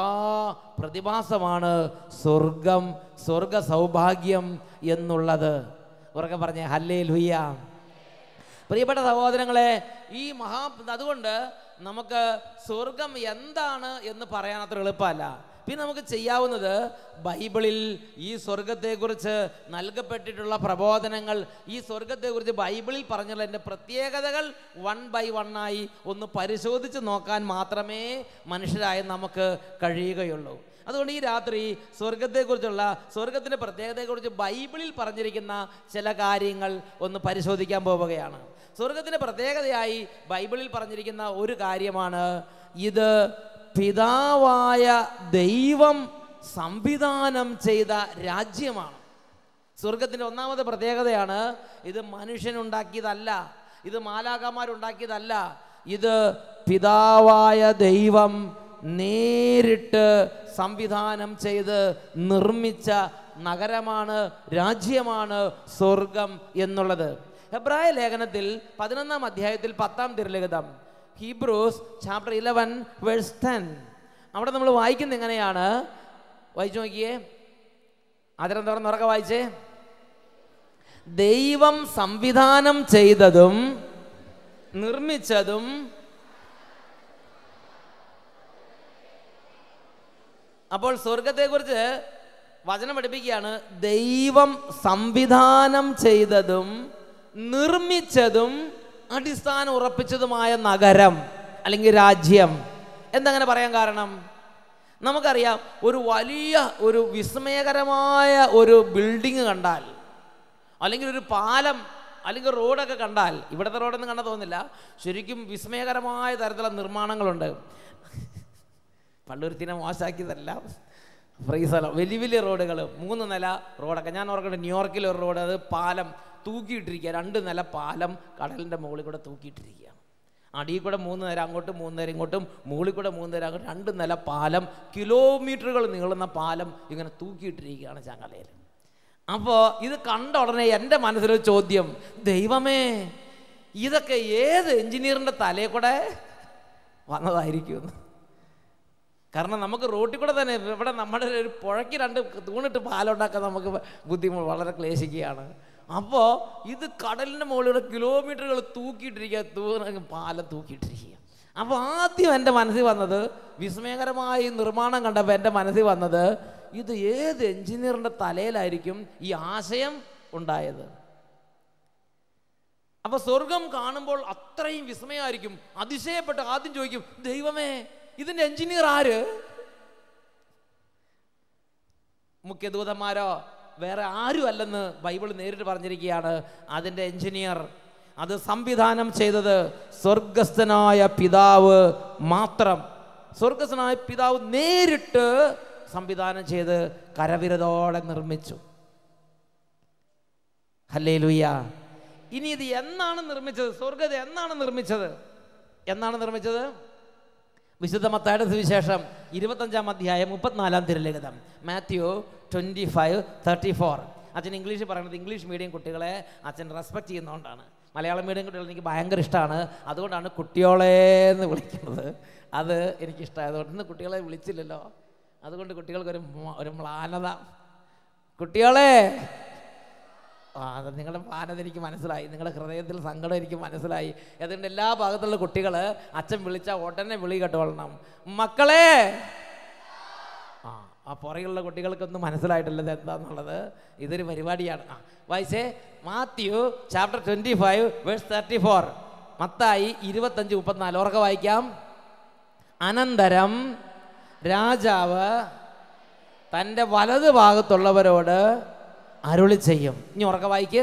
മഹാപ്രതിഭാസമാണ് സ്വർഗം, സ്വർഗ സൗഭാഗ്യം എന്നുള്ളത്. ഉറക്കെ പറഞ്ഞേ ഹല്ലേലൂയ. പ്രിയപ്പെട്ട സഹോദരങ്ങളെ, ഈ മഹാ അതുകൊണ്ട് നമുക്ക് സ്വർഗം എന്താണ് എന്ന് പറയാൻ അത്ര എളുപ്പമല്ല. പിന്നെ നമുക്ക് ചെയ്യാവുന്നത് ബൈബിളിൽ ഈ സ്വർഗത്തെക്കുറിച്ച് നൽകപ്പെട്ടിട്ടുള്ള പ്രബോധനങ്ങൾ, ഈ സ്വർഗത്തെക്കുറിച്ച് ബൈബിളിൽ പറഞ്ഞതിൻ്റെ പ്രത്യേകതകൾ വൺ ബൈ വണ്ണായി ഒന്ന് പരിശോധിച്ച് നോക്കാൻ മാത്രമേ മനുഷ്യരായ നമുക്ക് കഴിയുകയുള്ളൂ. അതുകൊണ്ട് ഈ രാത്രി സ്വർഗത്തെക്കുറിച്ചുള്ള, സ്വർഗത്തിൻ്റെ പ്രത്യേകതയെക്കുറിച്ച് ബൈബിളിൽ പറഞ്ഞിരിക്കുന്ന ചില കാര്യങ്ങൾ ഒന്ന് പരിശോധിക്കാൻ പോവുകയാണ്. സ്വർഗത്തിൻ്റെ പ്രത്യേകതയായി ബൈബിളിൽ പറഞ്ഞിരിക്കുന്ന ഒരു കാര്യമാണ്, ഇത് പിതാവായ ദൈവം സംവിധാനം ചെയ്ത രാജ്യമാണ്. സ്വർഗത്തിൻ്റെ ഒന്നാമത്തെ പ്രത്യേകതയാണ്, ഇത് മനുഷ്യനുണ്ടാക്കിയതല്ല, ഇത് മാലാഖമാരുണ്ടാക്കിയതല്ല, ഇത് പിതാവായ ദൈവം നേരിട്ട് സംവിധാനം ചെയ്ത് നിർമ്മിച്ച നഗരമാണ്, രാജ്യമാണ് സ്വർഗം എന്നുള്ളത്. ഹെബ്രായ ലേഖനത്തിൽ പതിനൊന്നാം അധ്യായത്തിൽ പത്താം തിരുലിഖിതം, Hebrews chapter eleven verse ten, അവിടെ നമ്മൾ വായിക്കുന്നത് എങ്ങനെയാണ്? വായിച്ചു നോക്കിയേ, അതിരം തുറന്ന് ഉറക്കെ വായിച്ചേ. ദൈവം സംവിധാനം ചെയ്തതും നിർമ്മിച്ചതും അപ്പോൾ സ്വർഗത്തെക്കുറിച്ച് വചനം പഠിപ്പിക്കുകയാണ്, ദൈവം സംവിധാനം ചെയ്തതും നിർമ്മിച്ചതും അടിസ്ഥാനം ഉറപ്പിച്ചതുമായ നഗരം അല്ലെങ്കിൽ രാജ്യം. എന്തങ്ങനെ പറയാൻ കാരണം? നമുക്കറിയാം, ഒരു വലിയ ഒരു വിസ്മയകരമായ ഒരു ബിൽഡിങ് കണ്ടാൽ, അല്ലെങ്കിൽ ഒരു പാലം അല്ലെങ്കിൽ റോഡൊക്കെ കണ്ടാൽ, ഇവിടുത്തെ റോഡൊന്നും കണ്ടാൽ തോന്നില്ല, ശരിക്കും വിസ്മയകരമായ തരത്തിലുള്ള നിർമ്മാണങ്ങളുണ്ട്. പള്ളുരുത്തിനെ മോശമാക്കിയതല്ല, ഫ്രീസല വലിയ വലിയ റോഡുകൾ, മൂന്ന് നില റോഡൊക്കെ. ഞാൻ ഓർക്കട്ടെ, ന്യൂയോർക്കിൽ ഒരു റോഡ്, അത് പാലം തൂക്കിയിട്ടിരിക്കുക, രണ്ട് നില പാലം കടലിൻ്റെ മുകളിൽ കൂടെ തൂക്കിയിട്ടിരിക്കുകയാണ്. അടിയിൽ കൂടെ മൂന്ന് നേരം അങ്ങോട്ടും മൂന്ന് നേരം ഇങ്ങോട്ടും, മുകളിൽ കൂടെ മൂന്ന് നേരം അങ്ങോട്ടും, രണ്ട് നില പാലം, കിലോമീറ്ററുകൾ നീളുന്ന പാലം ഇങ്ങനെ തൂക്കിയിട്ടിരിക്കുകയാണ് ചങ്ങലയിൽ. അപ്പോൾ ഇത് കണ്ട ഉടനെ എൻ്റെ മനസ്സിലൊരു ചോദ്യം, ദൈവമേ, ഇതൊക്കെ ഏത് എഞ്ചിനീയറിൻ്റെ തലയിൽ കൂടെ വന്നതായിരിക്കുമെന്ന്. കാരണം നമുക്ക് റോട്ടിൽ കൂടെ തന്നെ, ഇവിടെ നമ്മുടെ ഒരു പുഴയ്ക്ക് രണ്ട് തൂണിട്ട് പാലം ഉണ്ടാക്കാൻ നമുക്ക് ബുദ്ധിമുട്ട്, വളരെ ക്ലേശിക്കുകയാണ്. അപ്പോൾ ഇത് കടലിൻ്റെ മുകളിലൂടെ കിലോമീറ്ററുകൾ തൂക്കിയിട്ടിരിക്കുക, തൂ പാലം തൂക്കിയിട്ടിരിക്കുക. അപ്പോൾ ആദ്യം എൻ്റെ മനസ്സിൽ വന്നത്, വിസ്മയകരമായി നിർമ്മാണം കണ്ടപ്പോൾ എൻ്റെ മനസ്സിൽ വന്നത്, ഇത് ഏത് എഞ്ചിനീയറിൻ്റെ തലയിലായിരിക്കും ഈ ആശയം ഉണ്ടായത്? അപ്പോൾ സ്വർഗം കാണുമ്പോൾ അത്രയും വിസ്മയമായിരിക്കും, അതിശയപ്പെട്ട് ആദ്യം ചോദിക്കും, ദൈവമേ, ഇതിൻ്റെ എഞ്ചിനീയർ ആര്? മുഖ്യദൂതന്മാരോ വേറെ ആരും അല്ലെന്ന് ബൈബിൾ നേരിട്ട് പറഞ്ഞിരിക്കുകയാണ്. അതിൻ്റെ എഞ്ചിനീയർ, അത് സംവിധാനം ചെയ്തത് സ്വർഗസ്ഥനായ പിതാവ് മാത്രം. സ്വർഗസ്ഥനായ പിതാവ് നേരിട്ട് സംവിധാനം ചെയ്ത് കരവിരുതോടെ നിർമ്മിച്ചു. ഹല്ലേലൂയ. ഇനി ഇത് എന്നാണ് നിർമ്മിച്ചത്? സ്വർഗത എന്നാണ് നിർമ്മിച്ചത്? എന്നാണ് നിർമ്മിച്ചത്? വിശുദ്ധ മത്തായിയുടെ സുവിശേഷം ഇരുപത്തഞ്ചാം അധ്യായം മുപ്പത്തിനാലാം തിരുലിഖിതം, Matthew twenty five thirty four. അച്ഛൻ ഇംഗ്ലീഷ് പറയുന്നത് ഇംഗ്ലീഷ് മീഡിയം കുട്ടികളെ അച്ഛൻ റെസ്പെക്റ്റ് ചെയ്യുന്നതുകൊണ്ടാണ്. മലയാളം മീഡിയം കുട്ടികൾ എനിക്ക് ഭയങ്കര ഇഷ്ടമാണ്, അതുകൊണ്ടാണ് കുട്ടിയോളേന്ന് വിളിക്കുന്നത്. അത് എനിക്കിഷ്ടമായതുകൊണ്ട് ഇന്ന് കുട്ടികളെ വിളിച്ചില്ലല്ലോ, അതുകൊണ്ട് കുട്ടികൾക്കൊരു ഒരു മ്ലാനത. കുട്ടികളെ, ആ അത് നിങ്ങളുടെ മ്ലാനത എനിക്ക് മനസ്സിലായി, നിങ്ങളുടെ ഹൃദയത്തിൽ സങ്കടം എനിക്ക് മനസ്സിലായി. അതുകൊണ്ട് എല്ലാ ഭാഗത്തുള്ള കുട്ടികൾ അച്ഛൻ വിളിച്ചാൽ ഉടനെ വിളി കേട്ടോളണം, മക്കളെ. ആ ആ പുറകിലുള്ള കുട്ടികൾക്കൊന്നും മനസ്സിലായിട്ടില്ല ഇത് എന്താന്നുള്ളത്. ഇതൊരു പരിപാടിയാണ്. ആ വായിച്ചേ, Matthew chapter twenty five verse thirty four. Mathai ഇരുപത്തഞ്ച് മുപ്പത്തിനാല്. ഉറക്കെ വായിക്കാം. അനന്തരം രാജാവ് തൻ്റെ വലത് ഭാഗത്തുള്ളവരോട് അരുളി ചെയ്യും. ഇനി ഉറക്കെ വായിക്ക്.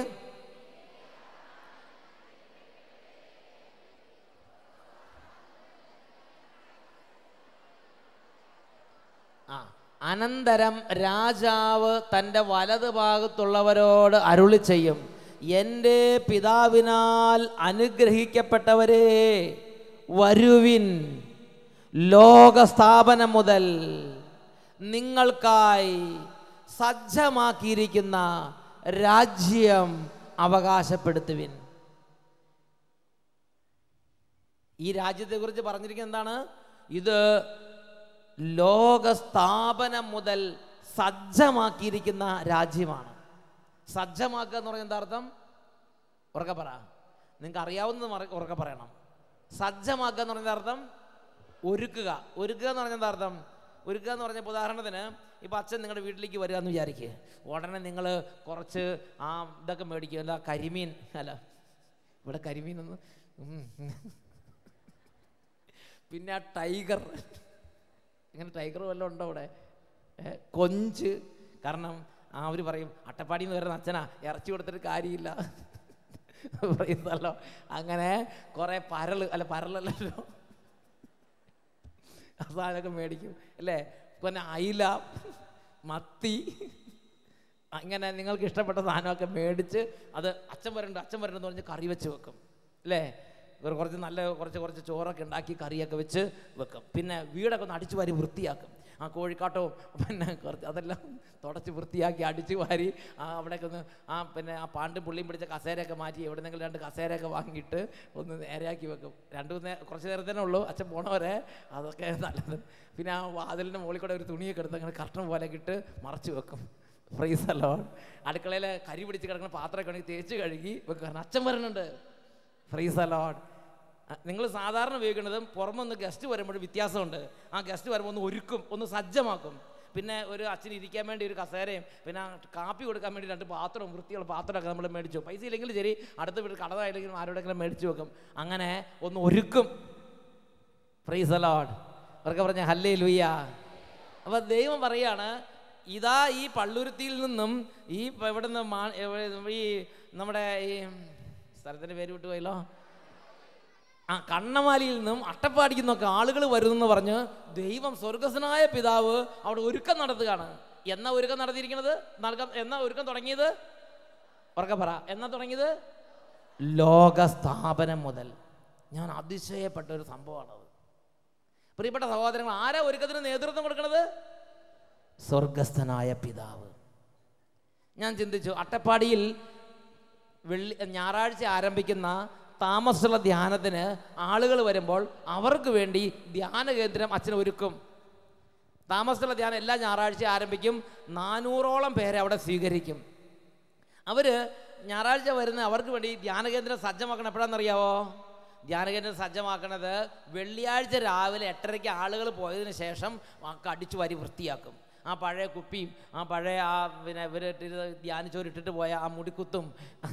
ആ അനന്തരം രാജാവ് തൻ്റെ വലത് ഭാഗത്തുള്ളവരോട് അരുളി ചെയ്യും, എൻ്റെ പിതാവിനാൽ അനുഗ്രഹിക്കപ്പെട്ടവരെ, വരുവിൻ, ലോകസ്ഥാപനം മുതൽ നിങ്ങൾക്കായി സജ്ജമാക്കിയിരിക്കുന്ന രാജ്യം അവകാശപ്പെടുത്തുവിൻ. ഈ രാജ്യത്തെക്കുറിച്ച് പറഞ്ഞിരിക്കുന്നത് എന്താണ്? ഇത് ലോകസ്ഥാപനം മുതൽ സജ്ജമാക്കിയിരിക്കുന്ന രാജ്യമാണ്. സജ്ജമാക്കുക എന്ന് പറഞ്ഞാൽ എന്താ അർത്ഥം? ഉറക്കെ പറ. നിങ്ങൾക്ക് അറിയാവുന്നത് ഉറക്കെ പറയണം. സജ്ജമാക്കുക എന്ന് പറഞ്ഞ അർത്ഥം ഒരുക്കുക. ഒരുക്കുക എന്ന് പറഞ്ഞാൽ എന്താ അർത്ഥം? ഒരുക്കുക എന്ന് പറഞ്ഞപ്പോൾ ഉദാഹരണത്തിന് ഇപ്പം അച്ഛൻ നിങ്ങളുടെ വീട്ടിലേക്ക് വരിക എന്ന് വിചാരിക്കുക. ഉടനെ നിങ്ങൾ കുറച്ച് ആ ഇതൊക്കെ മേടിക്കുക. എന്താ കരിമീൻ, അല്ല ഇവിടെ കരിമീൻ ഒന്ന്, പിന്നെ ആ ടൈഗർ, ഇങ്ങനെ ടൈഗർ വല്ലതും ഉണ്ടോ ഇവിടെ? കൊഞ്ച്. കാരണം ആ അവർ പറയും അട്ടപ്പാടിയിൽ നിന്ന് വരുന്ന അച്ഛനാ, ഇറച്ചി കൊടുത്തിട്ട് കാര്യമില്ല പറയുന്നല്ലോ. അങ്ങനെ കുറേ പരള്, അല്ല പരളല്ലോ, സാധനമൊക്കെ മേടിക്കും അല്ലേ. പിന്നെ അയില, മത്തി, ഇങ്ങനെ നിങ്ങൾക്ക് ഇഷ്ടപ്പെട്ട സാധനമൊക്കെ മേടിച്ച് അത് അച്ഛൻ വരണ്ട അച്ഛൻ വരണ്ടെന്ന് പറഞ്ഞ് കറി വെച്ച് വെക്കും അല്ലേ. കുറച്ച് നല്ല കുറച്ച് കുറച്ച് ചോറൊക്കെ ഉണ്ടാക്കി കറിയൊക്കെ വെച്ച് വെക്കും. പിന്നെ വീടൊക്കെ ഒന്ന് അടിച്ചു വാരി വൃത്തിയാക്കും. ആ കോഴിക്കാട്ടവും പിന്നെ കുറച്ച് അതെല്ലാം തുടച്ച് വൃത്തിയാക്കി അടിച്ചു വാരി ആ അവിടേക്ക് ഒന്ന് ആ പിന്നെ ആ പാണ്ടും പുള്ളിയും പിടിച്ച കസേരയൊക്കെ മാറ്റി എവിടെന്നെങ്കിലും രണ്ട് കസേരയൊക്കെ വാങ്ങിയിട്ട് ഒന്ന് നേരെയാക്കി വെക്കും. രണ്ട് മൂന്ന് കുറച്ച് നേരത്തേനേ ഉള്ളൂ അച്ഛൻ പോണവരെ, അതൊക്കെ നല്ലത്. പിന്നെ ആ വാതിലിൻ്റെ മുകളിൽ കൂടെ ഒരു തുണിയൊക്കെ എടുത്ത് അങ്ങനെ കർട്ടൻ പോലെ ഇട്ട് മറച്ചു വെക്കും. Praise the lord. അടുക്കളയിൽ കരി പിടിച്ച് കിടക്കുന്ന പാത്രമൊക്കെ ഉണ്ടെങ്കിൽ തേച്ച് കഴുകി വെക്കും. കാരണം അച്ഛൻ വരുന്നുണ്ട്. Praise the lord. നിങ്ങൾ സാധാരണ ഉപയോഗിക്കുന്നതും പുറമൊന്ന് ഗസ്റ്റ് വരുമ്പോൾ വ്യത്യാസമുണ്ട്. ആ ഗസ്റ്റ് വരുമ്പോൾ ഒന്ന് ഒരുക്കും, ഒന്ന് സജ്ജമാക്കും. പിന്നെ ഒരു അച്ഛന് ഇരിക്കാൻ വേണ്ടി ഒരു കസേരയും പിന്നെ കാപ്പി കൊടുക്കാൻ വേണ്ടി രണ്ട് പാത്രവും വൃത്തിയുള്ള പാത്രമൊക്കെ നമ്മൾ മേടിച്ചു. പൈസ ഇല്ലെങ്കിലും ശരി, അടുത്ത വീട് കടതായില്ലെങ്കിലും ആരോടെങ്കിലും മേടിച്ചു വെക്കും. അങ്ങനെ ഒന്ന് ഒരുക്കും. Praise the lord. അവർക്ക് പറഞ്ഞ ഹല്ലേലൂയ. അപ്പോൾ ദൈവം പറയാണ്, ഇതാ ഈ പള്ളുരുത്തിയിൽ നിന്നും ഈ ഇവിടെ നിന്ന് ഈ നമ്മുടെ ഈ സ്ഥലത്തിൻ്റെ പേര് വിട്ടു പോയല്ലോ, ആ കണ്ണമാലിയിൽ നിന്നും അട്ടപ്പാടിയിൽ നിന്നൊക്കെ ആളുകൾ വരുന്നെന്ന് പറഞ്ഞ് ദൈവം സ്വർഗസ്വനായ പിതാവ് അവിടെ ഒരുക്കം നടത്തുകയാണ്. എന്നാ ഒരുക്കം നടത്തിയിരിക്കുന്നത്? എന്നാ ഒരുക്കം തുടങ്ങിയത്? ഉറക്കെ പറ. എന്നാ തുടങ്ങിയത്? ലോകസ്ഥാപനം മുതൽ. ഞാൻ അതിശയപ്പെട്ട ഒരു സംഭവമാണത്. പ്രിയപ്പെട്ട സഹോദരങ്ങൾ, ആരാ ഒരുക്കത്തിന് നേതൃത്വം കൊടുക്കുന്നത്? സ്വർഗസ്ഥനായ പിതാവ്. ഞാൻ ചിന്തിച്ചു, അട്ടപ്പാടിയിൽ വെള്ളി ഞായറാഴ്ച ആരംഭിക്കുന്ന താമസമുള്ള ധ്യാനത്തിന് ആളുകൾ വരുമ്പോൾ അവർക്ക് വേണ്ടി ധ്യാന കേന്ദ്രം അച്ഛൻ ഒരുക്കും. താമസമുള്ള ധ്യാനം എല്ലാ ഞായറാഴ്ച ആരംഭിക്കും. നാനൂറോളം പേരെ അവിടെ സ്വീകരിക്കും. അവർ ഞായറാഴ്ച വരുന്ന അവർക്ക് വേണ്ടി ധ്യാന കേന്ദ്രം സജ്ജമാക്കണം. എപ്പോഴാണെന്നറിയാവോ? ധ്യാന കേന്ദ്രം സജ്ജമാക്കണത് വെള്ളിയാഴ്ച രാവിലെ എട്ടരയ്ക്ക് ആളുകൾ പോയതിന് ശേഷം അടിച്ചു വാരി വൃത്തിയാക്കും. ആ പഴയ കുപ്പിയും ആ പഴയ ആ പിന്നെ ഇവരിട്ട് ധ്യാനിച്ചവരിട്ടിട്ട് പോയ ആ മുടിക്കുത്തും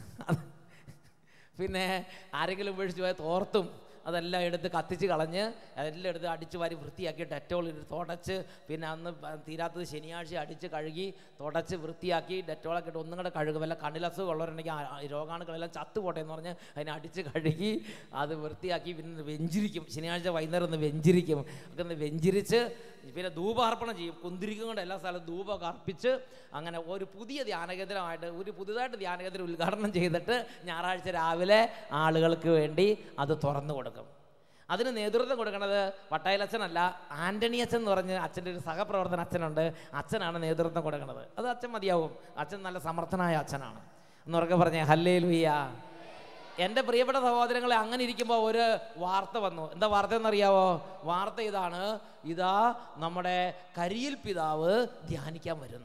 പിന്നെ ആരെങ്കിലും ഉപേക്ഷിച്ച് പോയ തോർത്തും അതെല്ലാം എടുത്ത് കത്തിച്ച് കളഞ്ഞ് അതെല്ലാം എടുത്ത് അടിച്ച് വാരി വൃത്തിയാക്കി ഡെറ്റോൾ ഇട്ട് തുടച്ച്, പിന്നെ അന്ന് തീരാത്തത് ശനിയാഴ്ച അടിച്ച് കഴുകി തുടച്ച് വൃത്തിയാക്കി ഡെറ്റോളൊക്കെ ഇട്ട് ഒന്നും കൂടെ കഴുകും. വല്ല കണ്ണിലസുഖം ഉള്ളവരുണ്ടെങ്കിൽ രോഗാണുക്കളെല്ലാം ചത്തുപോട്ടെ എന്ന് പറഞ്ഞ് അതിനെ അടിച്ച് കഴുകി അത് വൃത്തിയാക്കി പിന്നെ വെഞ്ചിരിക്കും. ശനിയാഴ്ച വൈകുന്നേരം ഒന്ന് വെഞ്ചിരിക്കും. ഒക്കെ ഒന്ന് വെഞ്ചിരിച്ച് പിന്നെ ധൂപാർപ്പണം ചെയ്യും. കുന്തിരിക്കും കൊണ്ട് എല്ലാ സ്ഥലവും ധൂപമൊക്കെ അർപ്പിച്ച് അങ്ങനെ ഒരു പുതിയ ധ്യാനകേന്ദ്രമായിട്ട് ഒരു പുതുതായിട്ട് ധ്യാനകേന്ദ്രം ഉദ്ഘാടനം ചെയ്തിട്ട് ഞായറാഴ്ച രാവിലെ ആളുകൾക്ക് വേണ്ടി അത് തുറന്നു കൊടുക്കും. അതിന് നേതൃത്വം കൊടുക്കുന്നത് വട്ടായിലച്ഛനല്ല, ആൻ്റണി അച്ഛൻ എന്ന് പറഞ്ഞ് അച്ഛൻ്റെ ഒരു സഹപ്രവർത്തന അച്ഛനുണ്ട്. അച്ഛനാണ് നേതൃത്വം കൊടുക്കുന്നത്. അത് അച്ഛൻ മതിയാവും. അച്ഛൻ നല്ല സമർത്ഥനായ അച്ഛനാണ്. എന്നുറക്കെ പറഞ്ഞേ ഹല്ലേലൂയ. എൻ്റെ പ്രിയപ്പെട്ട സഹോദരങ്ങളെ, അങ്ങനെ ഇരിക്കുമ്പോൾ ഒരു വാർത്ത വന്നു. എന്താ വാർത്ത എന്നറിയാവോ? വാർത്ത ഇതാണ്, ഇതാ നമ്മുടെ കരിയിൽ പിതാവ് ധ്യാനിക്കാൻ വരുന്നു.